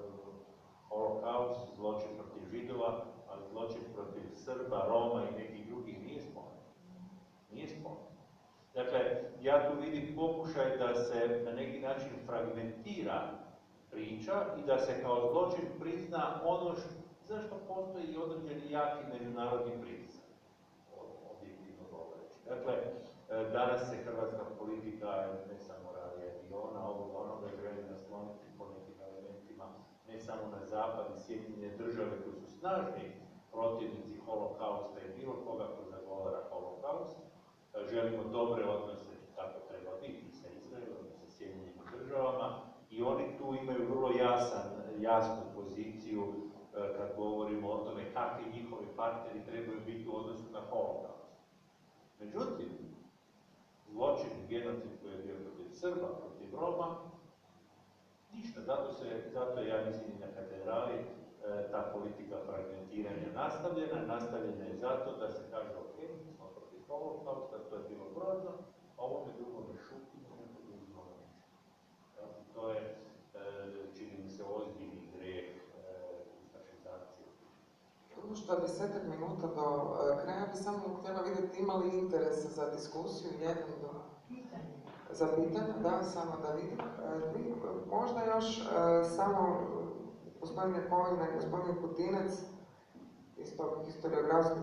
holokaust, zločin protiv Židova, ali zločin protiv Srba, Roma i nekih drugih nije spomenut. Nije spomenut. Dakle, ja tu vidim pokušaj da se na neki način fragmentira priča i da se kao zločin prizna ono š, zašto postoji i određeni jaki međunarodni pritisak, objektivno govoreći. Dakle, danas se hrvatska politika, ne samo radi aviona, ovog onoga želi nasloniti po nekim elementima, ne samo na zapad i Sjedinjene države koji su snažni protivnici holokausta i bilo koga ko zagovara holokaust. Želimo dobre odnose, tako treba biti, sa Izraelom, sa Sjedinjenim državama i oni tu imaju vrlo jasan, jasnu poziciju kad govorimo o tome kakvi njihovi partneri trebaju biti u odnosu na holokaust. Međutim, zločin, genocid koji je bio protiv Srba, protiv Roma, ništa. Zato, se, zato ja mislim i na katedrali ta politika fragmentiranja nastavljena. Nastavljena je zato da se kaže ok, mi smo protiv holokausta, to je bilo grozno, a ovo me drugo ne šutimo, neko drugo ništa. To je, čini mi se, ozbiljni grijeh ustašizacije. Ono što desetak minuta do kraja bi samo htjela vidjeti ima li interesa za diskusiju, jedan do... Za pitanje, da, samo da vidim. Možda još samo gospodine Kovina i gospodin Kutinac iz tog historiografskog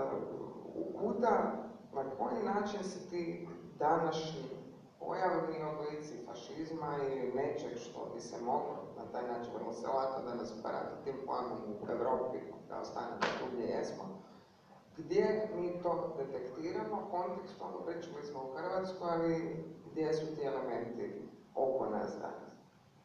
kuta, na koji način se ti današnji pojavni oblici fašizma ili nečeg što bi se moglo na taj način vrlo se lako danas uparati tim pojmom u Evropi, da ostanemo tu gdje jesmo, gdje mi to detektiramo, kontekstualno pričali smo u Hrvatskoj, ali gdje su ti elementi oko nas danas?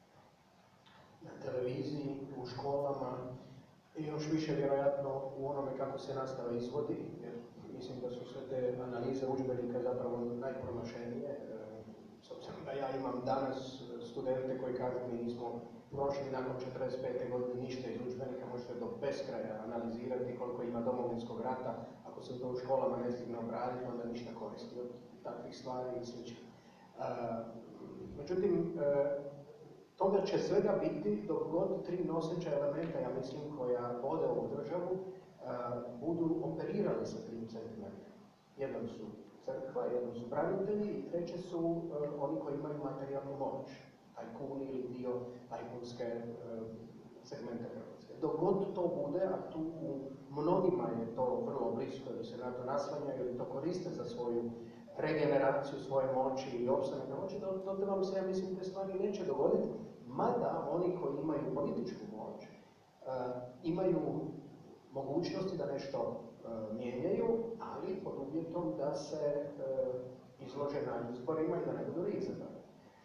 Na televiziji, u školama i još više vjerojatno u onome kako se nastava izvodi, jer mislim da su sve te analize udžbenika zapravo najpromašenije. S obzirom da ja imam danas studente koji kažu mi nismo prošli nakon četrdeset pete godine ništa iz udžbenika, možete do beskraja analizirati koliko ima Domovinskog rata, ako se to u školama ne stigne obraditi, onda ništa koristi od takvih stvari i slično. Međutim, Toga će svega biti dok god tri noseća elementa, ja mislim, koja vode ovu državu, budu operirali sa tim sentimentima. Jedan su crkva, jedan su branitelji i treće su oni koji imaju materijalnu moć, tajkuni ili dio tajkunske segmente Hrvatske. Dok god to bude, a tu u mnogima je to vrlo blisko ili se na to naslanjaju ili to koriste za svoju regeneraciju svoje moći i opstanak moći, do te vam se, ja mislim, te stvari neće dogoditi, mada oni koji imaju političku moć imaju mogućnosti da nešto mijenjaju, ali pod uvjetom da se izlože na izborima i da ne budu izabrani.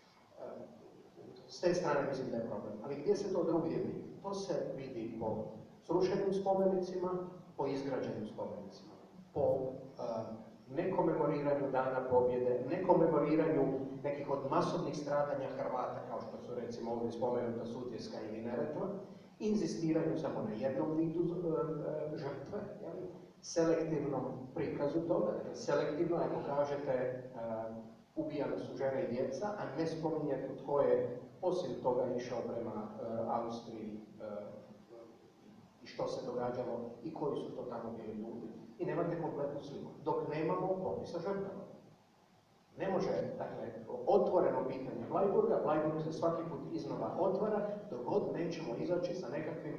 S te strane mislim da je problem. Ali gdje se to drugdje vidi? To se vidi po srušenim spomenicima, po izgrađenim spomenicima, po nekomemoriranju Dana pobjede, nekomemoriranju nekih od masovnih stradanja Hrvata, kao što su recimo ovdje spomenuta Sutjeska ili Neretva, inzistiranju samo na jednom vidu žrtve, jeli? Selektivnom prikazu toga, dakle, selektivno, ako kažete uh, ubijane su žene i djeca, a ne spominjete tko je poslije toga išao prema uh, Austriji uh, i što se događalo i koji su to tamo bili ljudi. I nemate kompletnu sliku, dok nemamo popisa žrtava. Ne može, dakle, otvoreno pitanje Bleiburga, Bleiburg se svaki put iznova otvara, dok god nećemo izaći sa nekakvim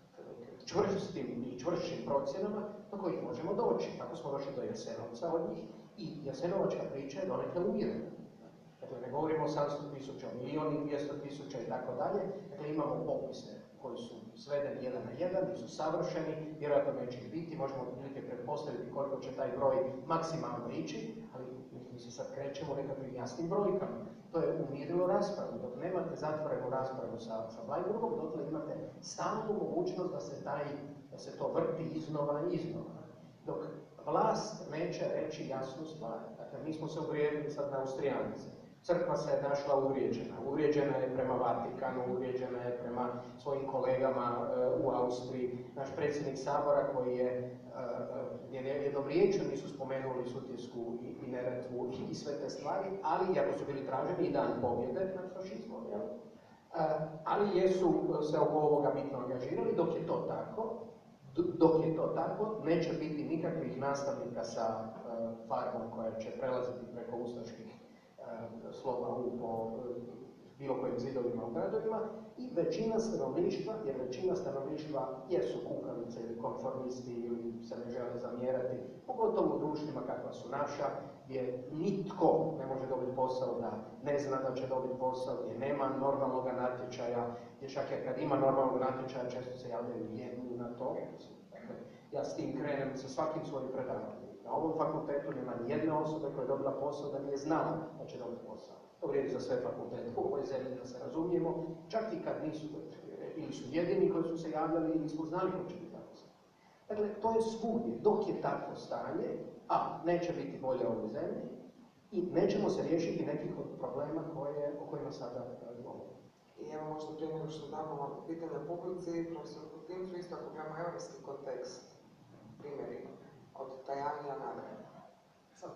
čvrstim i čvršćim procjenama do kojih možemo doći. Tako smo došli do Jasenovca od njih i Jasenovačka priča je donekle umirena. Dakle, ne govorimo o sedamsto tisuća, milijoni, dvjesto tisuća i tako dalje. Dakle, imamo popise koji su svedeni jedan na jedan, nisu savršeni, vjerojatno neće ih biti, možemo otprilike pretpostaviti koliko će taj broj maksimalno ići, ali mi se sad krećemo nekakvim jasnim brojkama. To je umirilo raspravu. Dok nemate zatvorenu raspravu sa, sa Bleiburgom, dotle imate stalnu mogućnost da se, taj, da se to vrti iznova i iznova. Dok vlast neće reći jasnu stvar. Dakle, mi smo se uvrijedili sad na Austrijance. Crkva se je našla uvrijeđena. Uvrijeđena je prema Vatikanu, uvrijeđena je prema svojim kolegama uh, u Austriji. Naš predsjednik Sabora koji je uh, jednom riječju nisu spomenuli Sutjesku i, i Neretvu i, i sve te stvari, ali iako su bili traženi i dan pobjede nad fašizmom, jel? Uh, ali jesu se oko ovoga bitno angažirali. Dok je to tako, dok je to tako, neće biti nikakvih nastavnika sa uh, farbom koja će prelaziti preko ustaških slova u po bilo kojim zidovima u gradovima i većina stanovništva, jer većina stanovništva jesu kukavice ili konformisti ili se ne žele zamjerati, pogotovo u društvima kakva su naša, gdje nitko ne može dobiti posao da ne zna da će dobiti posao, gdje nema normalnog natječaja, gdje čak i kad ima normalnog natječaja često se javljaju jedni na to. Dakle, ja s tim krenem sa svakim svojim predavanjem. Na ovom fakultetu nema ni jedne osobe koja je dobila posao da nije znala da će dobiti posao. To vrijedi za sve fakultete u ovoj zemlji, da se razumijemo, čak i kad nisu, ili su jedini koji su se javljali ili nismo znali ko će biti tako stanje. Dakle, to je svugdje. Dok je takvo stanje, a neće biti bolje u ovoj zemlji i nećemo se riješiti nekih od problema koje, o kojima sada govorimo. I evo možda prije nego što damo pitanja publici, profesor Kutincu, isto ako gledamo europski kontekst, primjeri od Tajanija nadalje. Sad,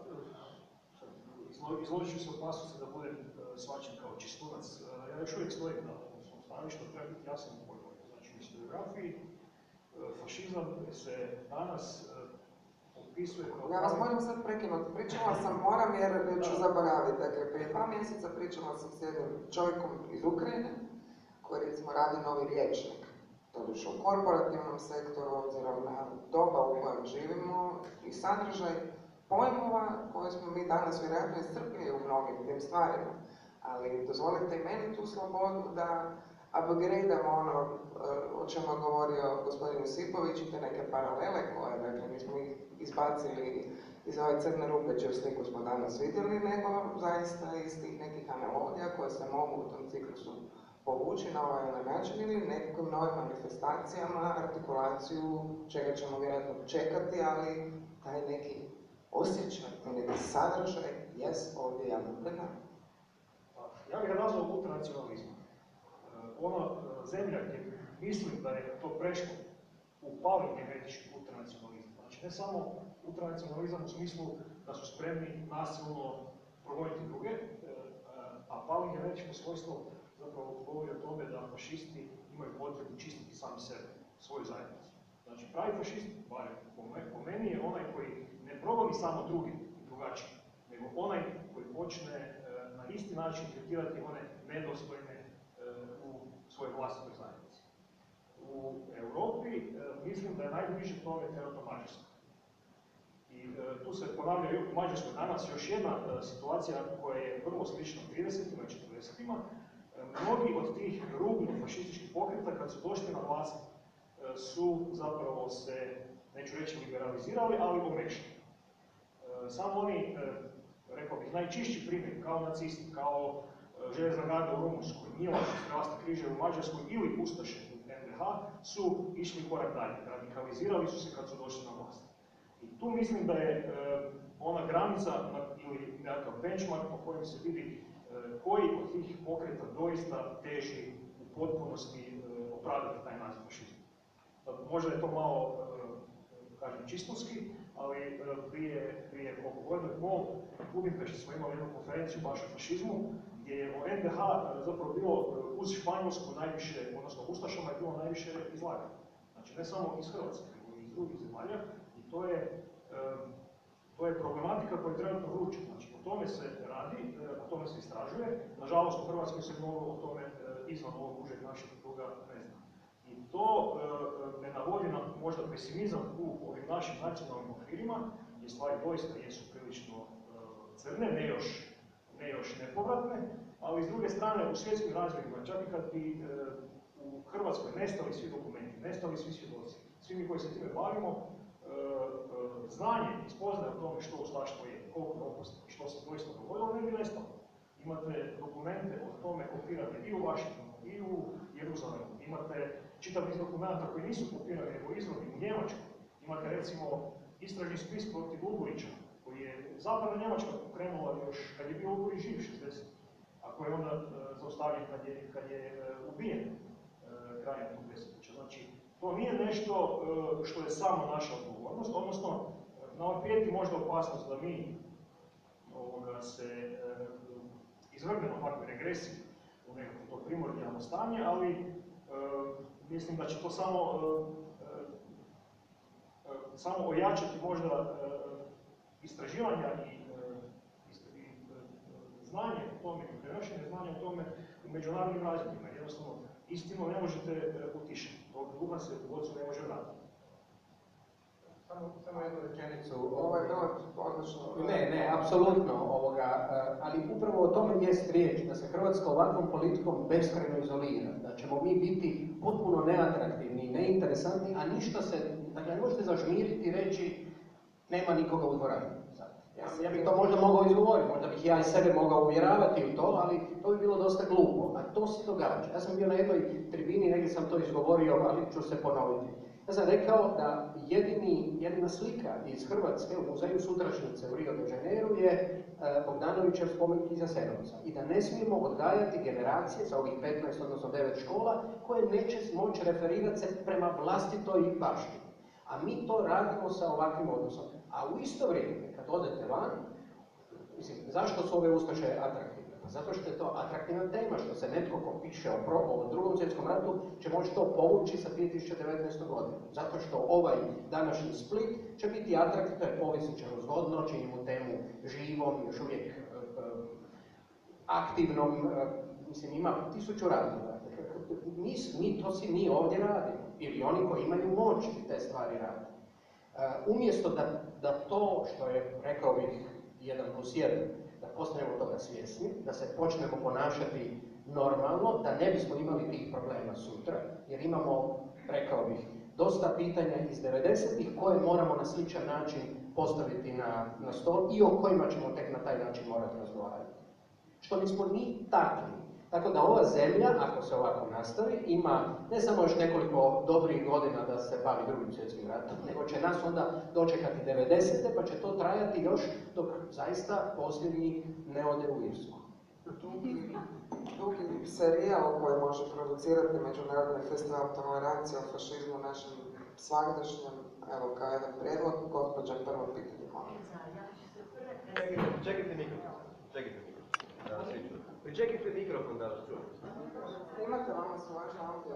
izložit ću se opasnosti da budem shvaćen kao čistunac. Ja još uvijek stojim na svom stanovištu, treba biti jasan u pojmovima. Znači, u historiografiji fašizam se danas opisuje kao... Ja vas moram sad prekinuti. Pričala sam, moram jer ću zaboraviti. Dakle, prije dva mjeseca pričala sam s jednim čovjekom iz Ukrajine, koji recimo radi novi rječnik. Doduše u korporativnom sektoru, obzirom na doba u kojem živimo i sadržaj pojmova koje smo mi danas vjerojatno iscrpili u mnogim tim stvarima. Ali dozvolite i meni tu slobodu da upgradeamo ono o čemu je govorio gospodin Josipović i te neke paralele koje, dakle, nismo ih izbacili iz ove crne rupe čiju sliku smo danas vidjeli, nego zaista iz tih nekih analogija koje se mogu u tom ciklusu povući na ovaj način ili nekakvim novim manifestacijama, artikulaciju čega ćemo vjerojatno čekati, ali taj neki osjećaj, taj neki sadržaj jest ovdje javno pred nama. Ja bih ga nazvao ultranacionalizmom. Ona zemlja gdje mislim da je to prešlo u paligenetički ultranacionalizam. Znači ne samo ultranacionalizam u smislu da su spremni nasilno progoniti druge, a paligenetičko svojstvo zapravo govori o tome da fašisti imaju potrebu čistiti sami sebe, svoju zajednicu. Znači, pravi fašist, barem po, me, po meni, je onaj koji ne progoni samo drugi i drugačiji, nego onaj koji počne e, na isti način tretirati one nedostojne e, u svojoj vlastitoj zajednici. U Europi e, mislim da je najbliže tome trenutno Mađarska. I e, tu se ponavlja i u Mađarskoj danas još jedna e, situacija koja je vrlo slična u tridesetima i četrdesetima. E, mnogi od tih rubnih fašističkih pokreta, kad su došli na vlast, e, su zapravo se, neću reći liberalizirali, ali omekšali. E, samo oni, e, rekao bih, najčišći primjer, kao nacisti, kao e, Željezna garda u Rumunjskoj, Miloši, Strasti križe u Mađarskoj ili Ustaše u en de ha, su išli korak dalje, radikalizirali su se kad su došli na vlast. I tu mislim da je e, ona granica na, ili nekakav benchmark po kojem se vidi e, koji od tih pokreta doista teži u potpunosti e, opravdati taj naziv fašizma. Možda je to malo, e, kažem, čistunski, ali e, prije, prije koliko godina pol u Budimpešti smo imali jednu konferenciju baš o fašizmu, gdje je o en de ha e, zapravo bilo e, uz Španjolsku najviše, odnosno Ustašama je bilo najviše izlaganja. Znači ne samo iz Hrvatske, nego i iz drugih zemalja. To je, to je problematika koja je trenutno vruća. Znači, o tome se radi, o tome se istražuje. Nažalost, u Hrvatskoj se mnogo o tome izvan ovog užeg našeg kruga ne zna. I to me navodi na možda pesimizam u ovim našim nacionalnim okvirima, gdje stvari doista jesu prilično crne, ne još, ne još nepovratne, ali s druge strane u svjetskim razmjerima, čak i kad bi u Hrvatskoj nestali svi dokumenti, nestali svi svjedoci, svi mi koji se time bavimo, znanje i spoznaje o tome što ustaštvo je, koliko je opasno, što se doista dogodilo, ne bi nestalo. Imate dokumente o tome kopirane i u Washingtonu, i u Jeruzalemu. Imate čitav niz dokumenta koji nisu kopirani, nego izvorni u Njemačkoj. Imate recimo istražni spis protiv Luburića, koji je zapadna Njemačka pokrenula još kad je bio Luburić živ šezdesetih, a koji je onda uh, zaustavljen kad je, kad je uh, ubijen uh, krajem tog desetljeća. Znači, to nije nešto uh, što je samo naša odgovornost, odnosno nama prijeti možda opasnost da mi ovoga, se uh, izvrgnemo takve regresije u nekakvo to primordijalno stanje, ali uh, mislim da će to samo, uh, uh, samo ojačati možda uh, istraživanja i, uh, i uh, znanje o tome, i prenošenje znanja o tome u međunarodnim razmjerima. Jednostavno, istinu ne možete uh, utišati, dok duha se u bocu ne može vratiti. Samo, samo jednu rečenicu. Ovo je bilo odlično. Ne, ne, apsolutno ovoga, ali upravo o tome jest riječ, da se Hrvatska ovakvom politikom beskrajno izolira, da ćemo mi biti potpuno neatraktivni, neinteresantni, a ništa se, dakle, ne možete zažmiriti i reći nema nikoga u dvorani. Ja, ja bih to možda mogao izgovoriti, možda bih ja i sebe mogao uvjeravati u to, ali to bi bilo dosta glupo, a to se događa. Ja sam bio na jednoj tribini, negdje sam to izgovorio, ali ću se ponoviti. Ja sam rekao da jedini, jedina slika iz Hrvatske u muzeju sutrašnjice u Rio de Janeiru je Bogdanovićev spomenik iz Jasenovca i da ne smijemo odgajati generacije sa ovih petnaest, odnosno devet škola koje neće moći referirati se prema vlastitoj baštini. A mi to radimo sa ovakvim odnosom. A u isto vrijeme, kad odete van, mislim, zašto su ove ustaše atraktivne? Zato što je to atraktivna tema, što se netko ko piše o, pro, o drugom svjetskom ratu će moći to povući sa dvije tisuće devetnaeste. godine. Zato što ovaj današnji Split će biti atraktivan, to je povjesničarno zgodno, čini mu temu živom, još uvijek e, e, aktivnom, e, mislim ima tisuću razloga. Mi, mi to si mi ovdje radimo, ili oni koji imaju moć te stvari radi. E, umjesto da, da to što je, rekao bih, jedan plus jedan, da postanemo toga svjesni, da se počnemo ponašati normalno, da ne bismo imali tih problema sutra, jer imamo, rekao bih, dosta pitanja iz devedesetih koje moramo na sličan način postaviti na, na stol i o kojima ćemo tek na taj način morati razgovarati. Što nismo ni takli. Tako da ova zemlja, ako se ovako nastavi, ima ne samo još nekoliko dobrih godina da se bavi drugim svjetskim ratom, nego će nas onda dočekati devedesete, pa će to trajati još dok zaista posljednji ne ode u Irsku. Dugi, dugi serijal koji može producirati Međunarodni festival tolerancije o fašizmu našem svagdašnjem, evo kao jedan prijedlog, gospođa prvo pitanje, molim. Čekajte mikrofon, čekajte mikrofon, da vas svi čuti. Pričekajte mikrofon da vas čujem. Imate vama su važne audio.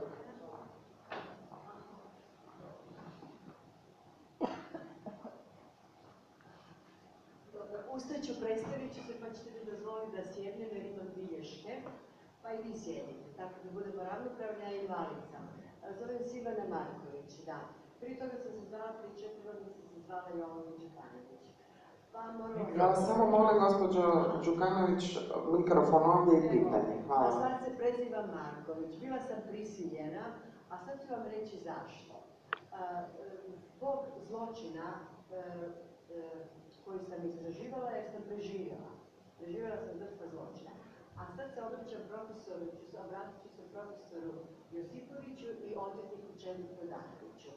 Ustaću, predstavit ću se, pa ćete mi dozvoliti da sjednem jer imam bilješke, pa i vi sjedite, tako da budemo ravnopravni, a i Valica. Zovem se Ivana Marković, da. Prije toga sam se zvala, prije četiri godine sam se zvala Jovana Đukanović. Pa moram... Ja vas samo molim, gospođo Đukanović, mikrofon ovdje i pitanje. Hvala. A sad se prezivam Marković. Bila sam prisiljena, a sad ću vam reći zašto. Zbog zločina koju sam istraživala jer sam preživjela. Preživjela sam dosta zločina. A sad se obraćam profesoru, obratit ću se profesoru Josipoviću i odvjetniku Čedu Prodanoviću.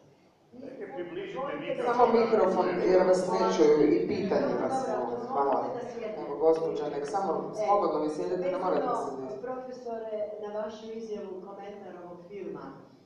Samo mikrofon jer vas ne čuju i pitanje vas. Hvala. Evo, gospođa, nek samo slobodno vi sjedite, ne morate se... Profesore, na vašu izjavu komentar ovog filma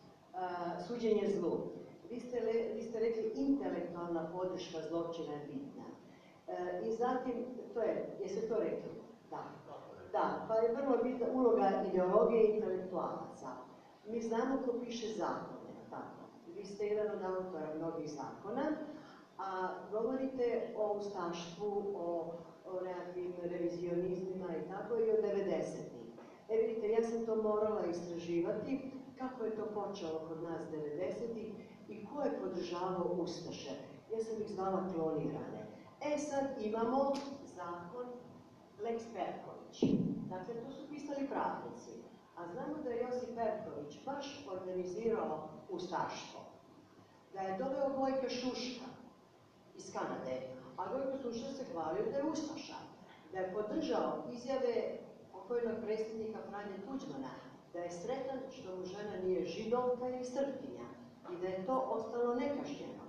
Suđenje zlu. Vi ste, vi ste rekli intelektualna podrška zločina je bitna. E, I zatim, to je, jeste to rekli? Da. Da, pa je vrlo bitna uloga ideologije i intelektualaca. Mi znamo ko piše zakone, tako. Vi ste jedan od autora mnogih zakona, a govorite o ustaštvu, o, o nekakvim revizionizmima i tako i o devedesetih. E vidite, ja sam to morala istraživati, kako je to počelo kod nas devedesetih i ko je podržavao ustaše. Ja sam ih zvala klonirane. E sad imamo zakon Lex Perković. Dakle, to su pisali pravnici. A znamo da je Josip Perković baš organizirao ustaštvo. Da je doveo Gojka Šuška iz Kanade, a Gojko Šuška se hvalio da je ustaša. Da je podržao izjave pokojnog predsjednika Franje Tuđmana, da je sretan što mu žena nije židovka ili Srpkinja i da je to ostalo nekažnjeno.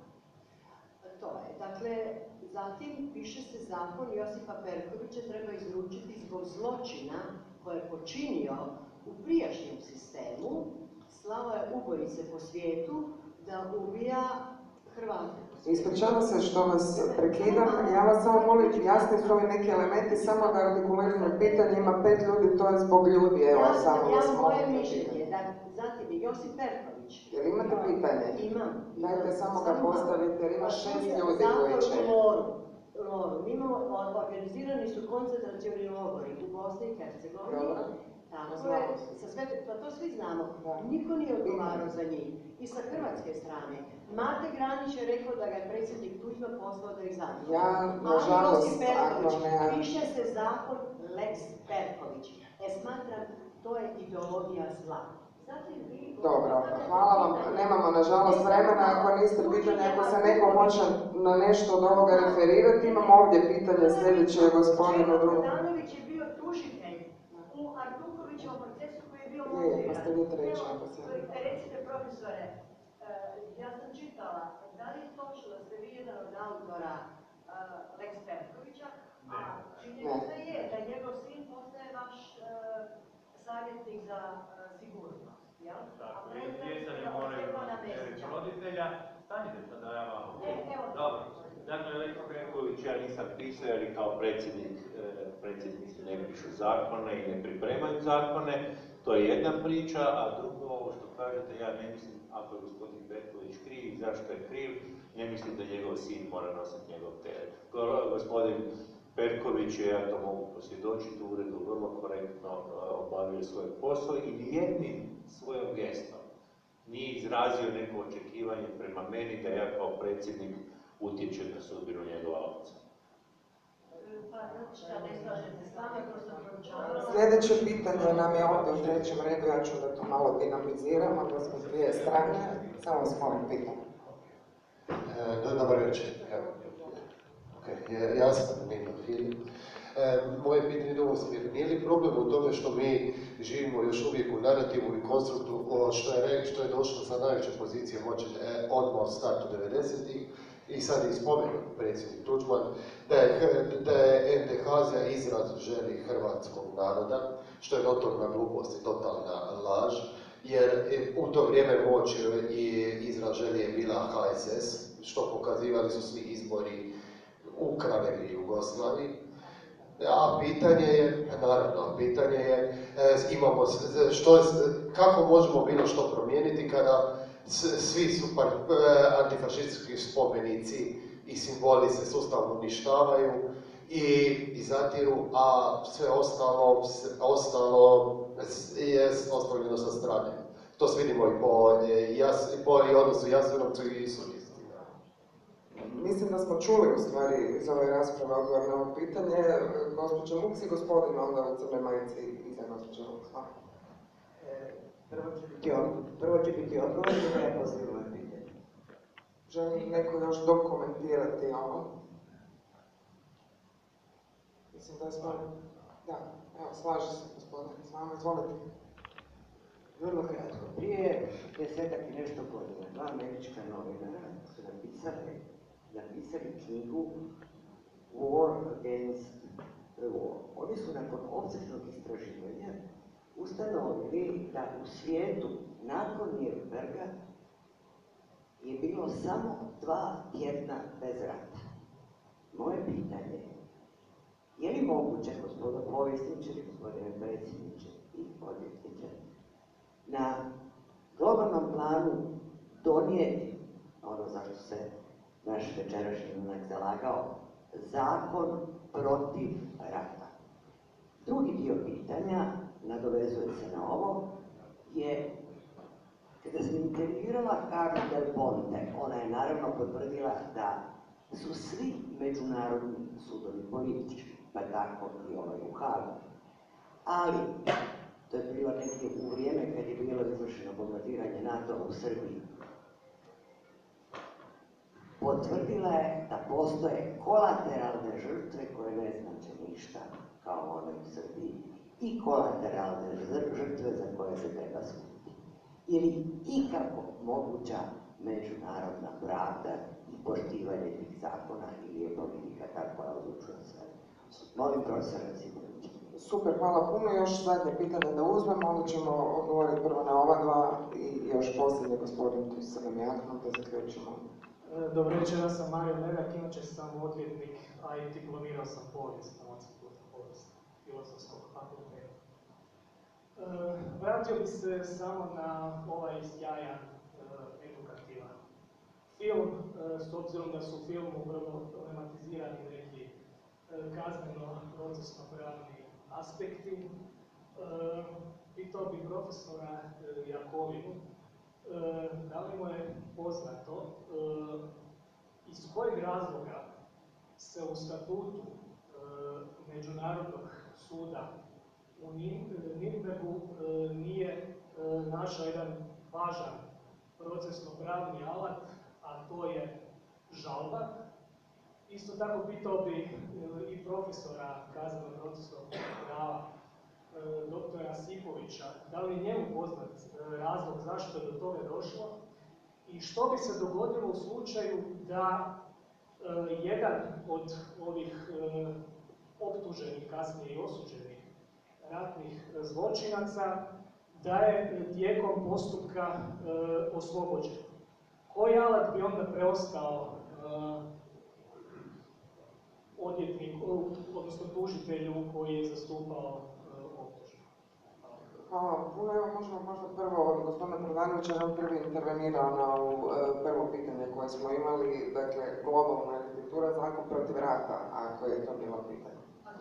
To je. Dakle, zatim piše se zakon Josipa Perkovića treba izručiti zbog zločina koje je počinio u prijašnjem sistemu, slao je ubojice po svijetu da ubija Hrvate. Ispričavam se što vas prekidam, ja vas samo molim, jasni su ovi neki elementi, samo da artikuliramo pitanje, ima pet ljudi, to je zbog ljudi, evo, ja, samo vas ja molim. Moje mišljenje, da, zatim je Josip Perković. Jel imate pitanje? Imam. Dajte samo ga postavite, jer ima šest ljudi koji će... Zakon u Loru. Loru. Mi imamo, organizirani su koncentracioni logori u Bosni i Hercegovini. Dobro. Tako je, sa sve, pa to svi znamo. Niko nije odgovarao za njih. I sa hrvatske strane. Mate Granić je rekao da ga je predsjednik Tuđman poslao da ih zatvori. Ja, nažalost, ako ne... Piše se zakon Lex Perković. E, smatram, to je ideologija zla. Dobro, hvala vam. Nemamo, nažalost, vremena. Ako niste pitanje, ako se neko može na nešto od ovoga referirati, imamo ovdje pitanje sljedeće gospodinu drugu. Bogdanović je bio tužitelj u Artukovićevom procesu koji je bio montiran. Je, pa ste vi treći, ako se... Recite, profesore, ja sam čitala, da li je točno da ste vi jedan od autora Lex Perkovića, a činjenica je da njegov sin postaje vaš savjetnik za sigurnost, jel? Tako, jesam je moraju roditelja, stanite sad da ja vam... Dobro, dakle, Lex Perković ja nisam pisao jer i kao predsjednik, predsjednici ne pišu zakone i ne pripremaju zakone, to je jedna priča, a drugo, ovo što kažete, ja ne mislim, ako je gospodin Perković kriv i zašto je kriv, ne mislim da njegov sin mora nositi njegov teret. Gospodin Perković je, ja to mogu posvjedočiti, u uredu vrlo korektno obavio svoj posao i nijednim svojom gestom nije izrazio neko očekivanje prema meni da ja kao predsjednik utječem na sudbinu njegova oca. Sljedeće pitanje nam je ovdje u trećem redu, ja ću da to malo dinamiziramo, da smo dvije strane, samo vas molim pitanje. Dobar večer. Ja sam Nino Filip. Moje pitanje je ovo smjer. Nije li problem u tome što mi živimo još uvijek u narativu i konstruktu što je, što je došlo sa najveće pozicije moći odmah od startu devedesetih i sad je spomenut predsjednik Tuđman, da je, da je en de ha za izraz želji hrvatskog naroda, što je notorna glupost i totalna laž, jer u to vrijeme moć i izraz želje je bila ha es es, što pokazivali su svi izbori u Kraljevini Jugoslaviji. A pitanje je, naravno, pitanje je, imamo, što, kako možemo bilo što promijeniti kada svi super antifašistički spomenici i simboli se sustavno uništavaju i, i zatiru, a sve ostalo, ostalo je ostavljeno sa strane. To se vidimo i po, jas, i po i odnosu Jasenovcu i Sudistima. Mislim da smo čuli u stvari iz ove rasprave odgovor na ovo pitanje. Gospođa Luks i gospodin onda u crnoj majici iza gospođa Luks. Prvo će biti odgovor, prvo će biti odgovor i da ja postavim moje pitanje. Želi neko još dokumentirati ovo? Mislim da smo... Da, evo, slaže se gospodin s vama, izvolite. Vrlo kratko. Prije desetak i nešto godina, dva američka novinara su napisali, napisali knjigu War Against the War. Oni su nakon opsežnog istraživanja ustanovili da u svijetu nakon Nürnberga je bilo samo dva tjedna bez rata. Moje pitanje je, je li moguće, gospodo povjesničari, gospodine predsjedniče i odvjetniče, na globalnom planu donijeti ono zašto se naš večerašnji junak zalagao, zakon protiv rata? Drugi dio pitanja, nadovezuje se na ovo, je kada sam intervjuirala Carla Del Ponte, ona je naravno potvrdila da su svi međunarodni sudovi politički, pa tako i ovaj u Hagu. Ali, to je bilo nekje u vrijeme kad je bilo izvršeno bombardiranje NATO u Srbiji. Potvrdila je da postoje kolateralne žrtve koje ne znače ništa, kao one u Srbiji, i kolateralne žrtve za koje se treba suditi. Je li ikako moguća međunarodna pravda i poštivanje tih zakona ili je politika ta koja odlučuje sve? Molim profesora Simovića. Super, hvala puno. Još zadnje pitanje da uzmemo, onda ćemo odgovoriti prvo na ova dva i još posljednje gospodin tu sa nam Jadnom da zaključimo. Dobro večer, ja sam Mario Ledak, inače sam odvjetnik, a i diplomirao sam povijest na Institutu povijest Filozofskog fakulteta. Vratio bih se samo na ovaj sjajan edukativan film, s obzirom da su u filmu vrlo problematizirani neki kazneno-procesno-pravni aspekti. Pitao bih profesora Jakovinu, da li mu je poznato iz kojeg razloga se u statutu Međunarodnog suda u Nürnbergu nije našao jedan važan procesno-pravni alat, a to je žalba. Isto tako pitao bih i profesora kazneno-procesnog prava, doktora Sipovića, da li je njemu poznat razlog zašto je do toga došlo i što bi se dogodilo u slučaju da jedan od ovih optuženih, kasnije i osuđenih ratnih zločinaca da je tijekom postupka oslobođen. Koji alat bi onda preostao odvjetniku, odnosno tužitelju koji je zastupao optužbu? Hvala puno. Evo možemo možda prvo od gospodina Prodanovića, on prvi intervenirao na ovo prvo pitanje koje smo imali, dakle globalna arhitektura, zakon protiv rata, ako je to bilo pitanje.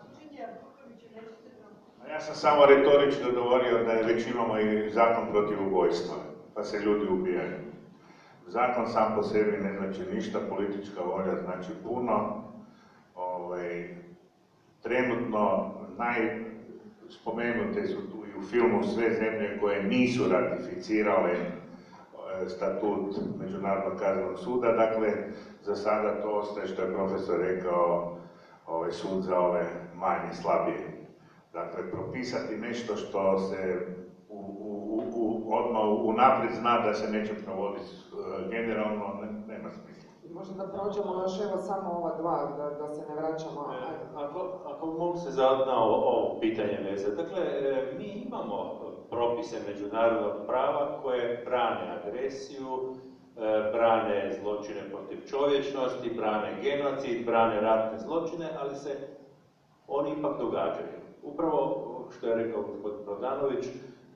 Ja sam samo retorički odgovorio da je već imamo i zakon protiv ubojstva, pa se ljudi ubijaju. Zakon sam po sebi ne znači ništa, politička volja znači puno. Ovaj, trenutno najspomenute su tu i u filmu sve zemlje koje nisu ratificirale statut Međunarodnog kaznenog suda, dakle za sada to ostaje što je profesor rekao, ovaj, sud za ove manje, slabije. Dakle, propisati nešto što se u, u, u, odmah unaprijed zna da se neće provoditi generalno, ne, nema smisla. Možda da prođemo još evo samo ova dva, da, da se ne vraćamo. E, ako, ako mogu se zadati na ovo, ovo pitanje veze. Dakle, e, mi imamo propise međunarodnog prava koje brane agresiju, e, brane zločine protiv čovječnosti, brane genocid, brane ratne zločine, ali se oni ipak događaju. Upravo što je rekao gospodin Brodanović,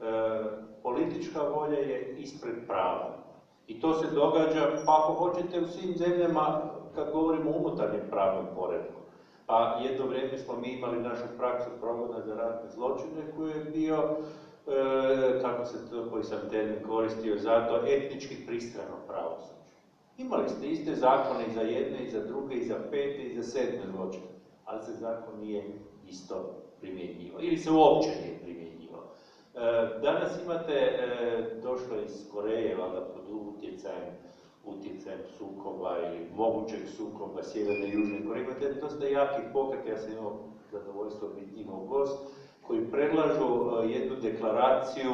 politička volja je ispred prava. I to se događa, pa ako hoćete, u svim zemljama kad govorimo o unutarnjem pravnom poretku. Pa jedno vrijeme smo mi imali našu praksu progona za ratne zločine koji je bio, e, kako se to, koji sam termin koristio za to, etnički pristrano pravosuđe. Imali ste iste zakone i za jedne, i za druge, i za pete, i za sedme zločine, ali se zakon nije isto primjenjivao, ili se uopće nije primjenjivao. E, danas imate, e, došlo iz Koreje, valjda pod utjecajem utjecajem sukoba ili mogućeg sukoba Sjeverne i Južne Koreje. Imate dosta jakih pokreta, ja sam imao zadovoljstvo biti njihov gost, koji predlažu uh, jednu deklaraciju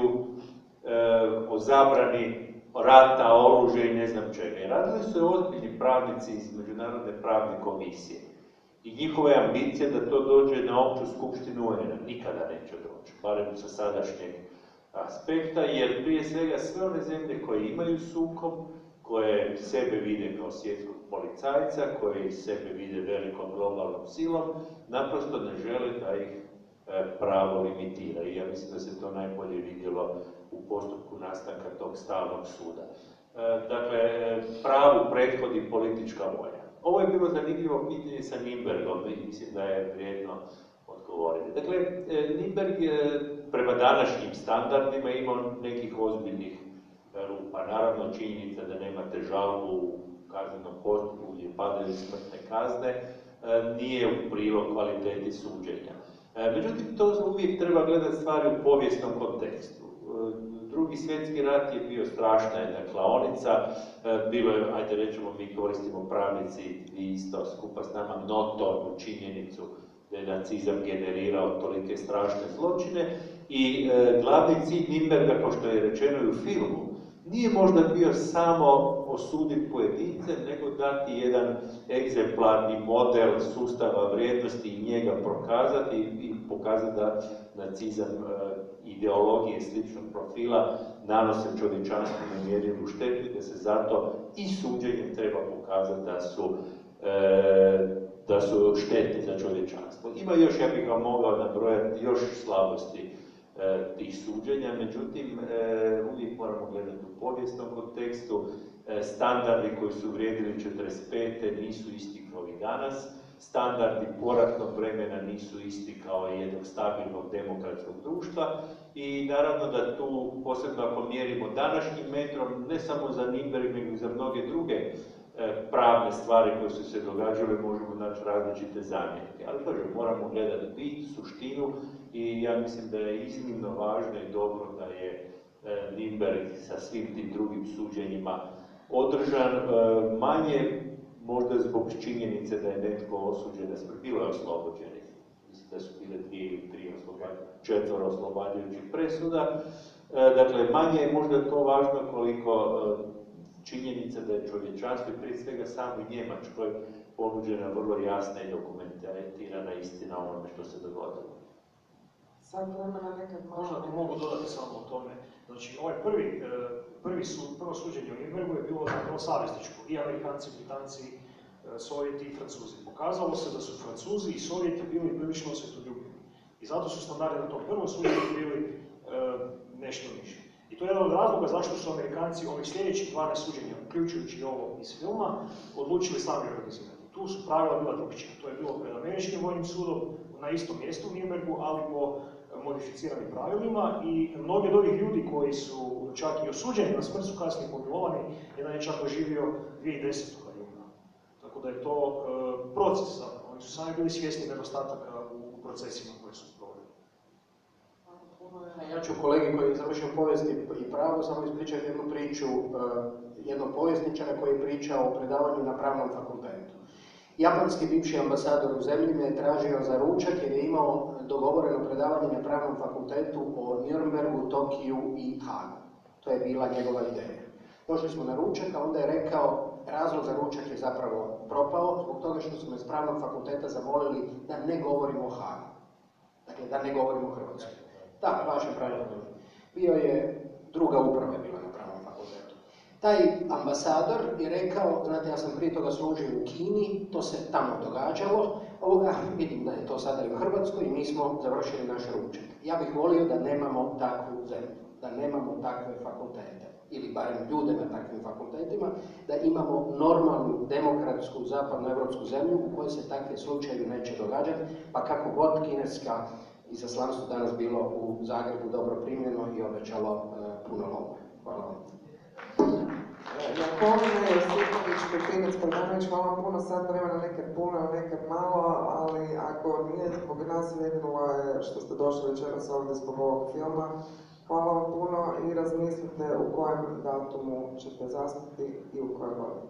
uh, o zabrani rata, oružja i ne znam čega. I radili su ozbiljni pravnici iz Međunarodne pravne komisije. I njihova je ambicija da to dođe na opću skupštinu U N A. Nikada neće doći, barem sa sadašnjeg aspekta, jer prije svega sve one zemlje koje imaju sukob, koje sebe vide kao svjetskog policajca, koje sebe vide velikom globalnom silom, naprosto ne žele da ih e, pravo limitira. I ja mislim da se to najbolje vidjelo u postupku nastanka tog stalnog suda. E, dakle, pravu prethodi politička volja. Ovo je bilo zanimljivo pitanje sa Nürnbergom i mislim da je vrijedno odgovoriti. Dakle, Nürnberg je prema današnjim standardima imao nekih ozbiljnih rupa. Naravno, činjenica da nemate žalbu u kaznenom postupku gdje padaju smrtne kazne nije u prilog kvaliteti suđenja. Međutim, to uvijek treba gledati stvari u povijesnom kontekstu. Drugi svjetski rat je bio strašna jedna klaonica, bilo je, ajde rećemo, mi koristimo pravnici i isto skupa s nama notornu činjenicu da je nacizam generirao tolike strašne zločine i e, glavni cilj Nürnberga, kao što je rečeno i u filmu, nije možda bio samo osuditi pojedince, nego dati jedan egzemplarni model sustava vrijednosti i njega prokazati i pokazati da nacizam ideologije sličnog profila nanose čovječanstvu nemjerljivu štetu i da se zato i suđenjem treba pokazati da su, e, da su štetni za čovječanstvo. Ima još, ja bih vam mogao nabrojati, još slabosti tih suđenja, međutim, uvijek moramo gledati u povijesnom kontekstu. Standardi koji su vrijedili četrdeset pete nisu isti kao i danas, standardi poratnog vremena nisu isti kao i jednog stabilnog demokratskog društva i naravno da tu, posebno ako mjerimo današnjim metrom, ne samo za Nürnberg, nego i za mnoge druge pravne stvari koje su se događale, možemo naći različite zamjerke. Ali kažem, moramo gledati bit, suštinu i ja mislim da je iznimno važno i dobro da je Nürnberg sa svim tim drugim suđenjima održan, manje možda zbog činjenice da je netko osuđen, da smo bilo je oslobođeni. Mislim da su bile dvije ili tri četvoro oslobađajućih presuda. Dakle, manje je možda to važno koliko činjenica da je čovječanstvo i prije svega samoj Njemačkoj ponuđena vrlo jasna i dokumentirana istina o onome što se dogodilo. Sad vremena nekad možda ne mogu dodati samo o tome. Znači, ovaj prvi, prvi sud, prvo suđenje u Nürnbergu je bilo zapravo savezničko. I Amerikanci, Britanci, Sovjeti i Francuzi. Pokazalo se da su Francuzi i Sovjeti bili prilično osvjetoljubivi. I zato su standardi na tom prvom suđenju bili e, nešto niži. I to je jedan od razloga zašto su Amerikanci ovih sljedećih dvanaest suđenja, uključujući ovo iz filma, odlučili sami organizirati. Tu su pravila bila drugčija. To je bilo pred Američkim vojnim sudom na istom mjestu u Nürnbergu, ali po modificiranim pravilima i mnogi od ovih ljudi koji su čak i osuđeni na smrt su kasnije pomilovani, jedan je čak doživio dvije tisuće desete. Tako da je to e, proces. Oni su sami bili svjesni nedostataka u procesima koje su provodili. Ja ću kolegi koji je završio povijest i pravo samo ispričati jednu priču jednog povjesničara koji je pričao o predavanju na pravnom fakultetu. Japanski bivši ambasador u zemlji me je tražio za ručak jer je imao dogovoreno predavanje na pravnom fakultetu o Nürnbergu, Tokiju i Hagu. To je bila njegova ideja. Došli smo na ručak, a onda je rekao razlog za ručak je zapravo propao zbog toga što su me s pravnog fakulteta zamolili da ne govorimo o Hagu. Dakle, da ne govorimo o Hrvatskoj. Da, vaše pravilo. Bio je, druga uprava je bila na pravnom fakultetu. Taj ambasador je rekao, znate, ja sam prije toga služio u Kini, to se tamo događalo, ovoga, vidim da je to sada i u Hrvatskoj i mi smo završili naš ručak. Ja bih volio da nemamo takvu zemlju, da nemamo takve fakultete, ili barem ljude na takvim fakultetima, da imamo normalnu, demokratsku, zapadnoevropsku zemlju u kojoj se takve slučajevi neće događati, pa kako god kineska izaslanstvo danas bilo u Zagrebu dobro primljeno i obećalo uh, puno lova. Hvala vam. Jakovina Josipović, Pepinac, Prdanović, hvala vam puno, sad vremena nekad puno, nekad malo, ali ako nije zbog nas vrijedilo je što ste došli večeras ovdje zbog ovog filma. Hvala vam puno i razmislite u kojem datumu ćete zastati i u kojoj godini.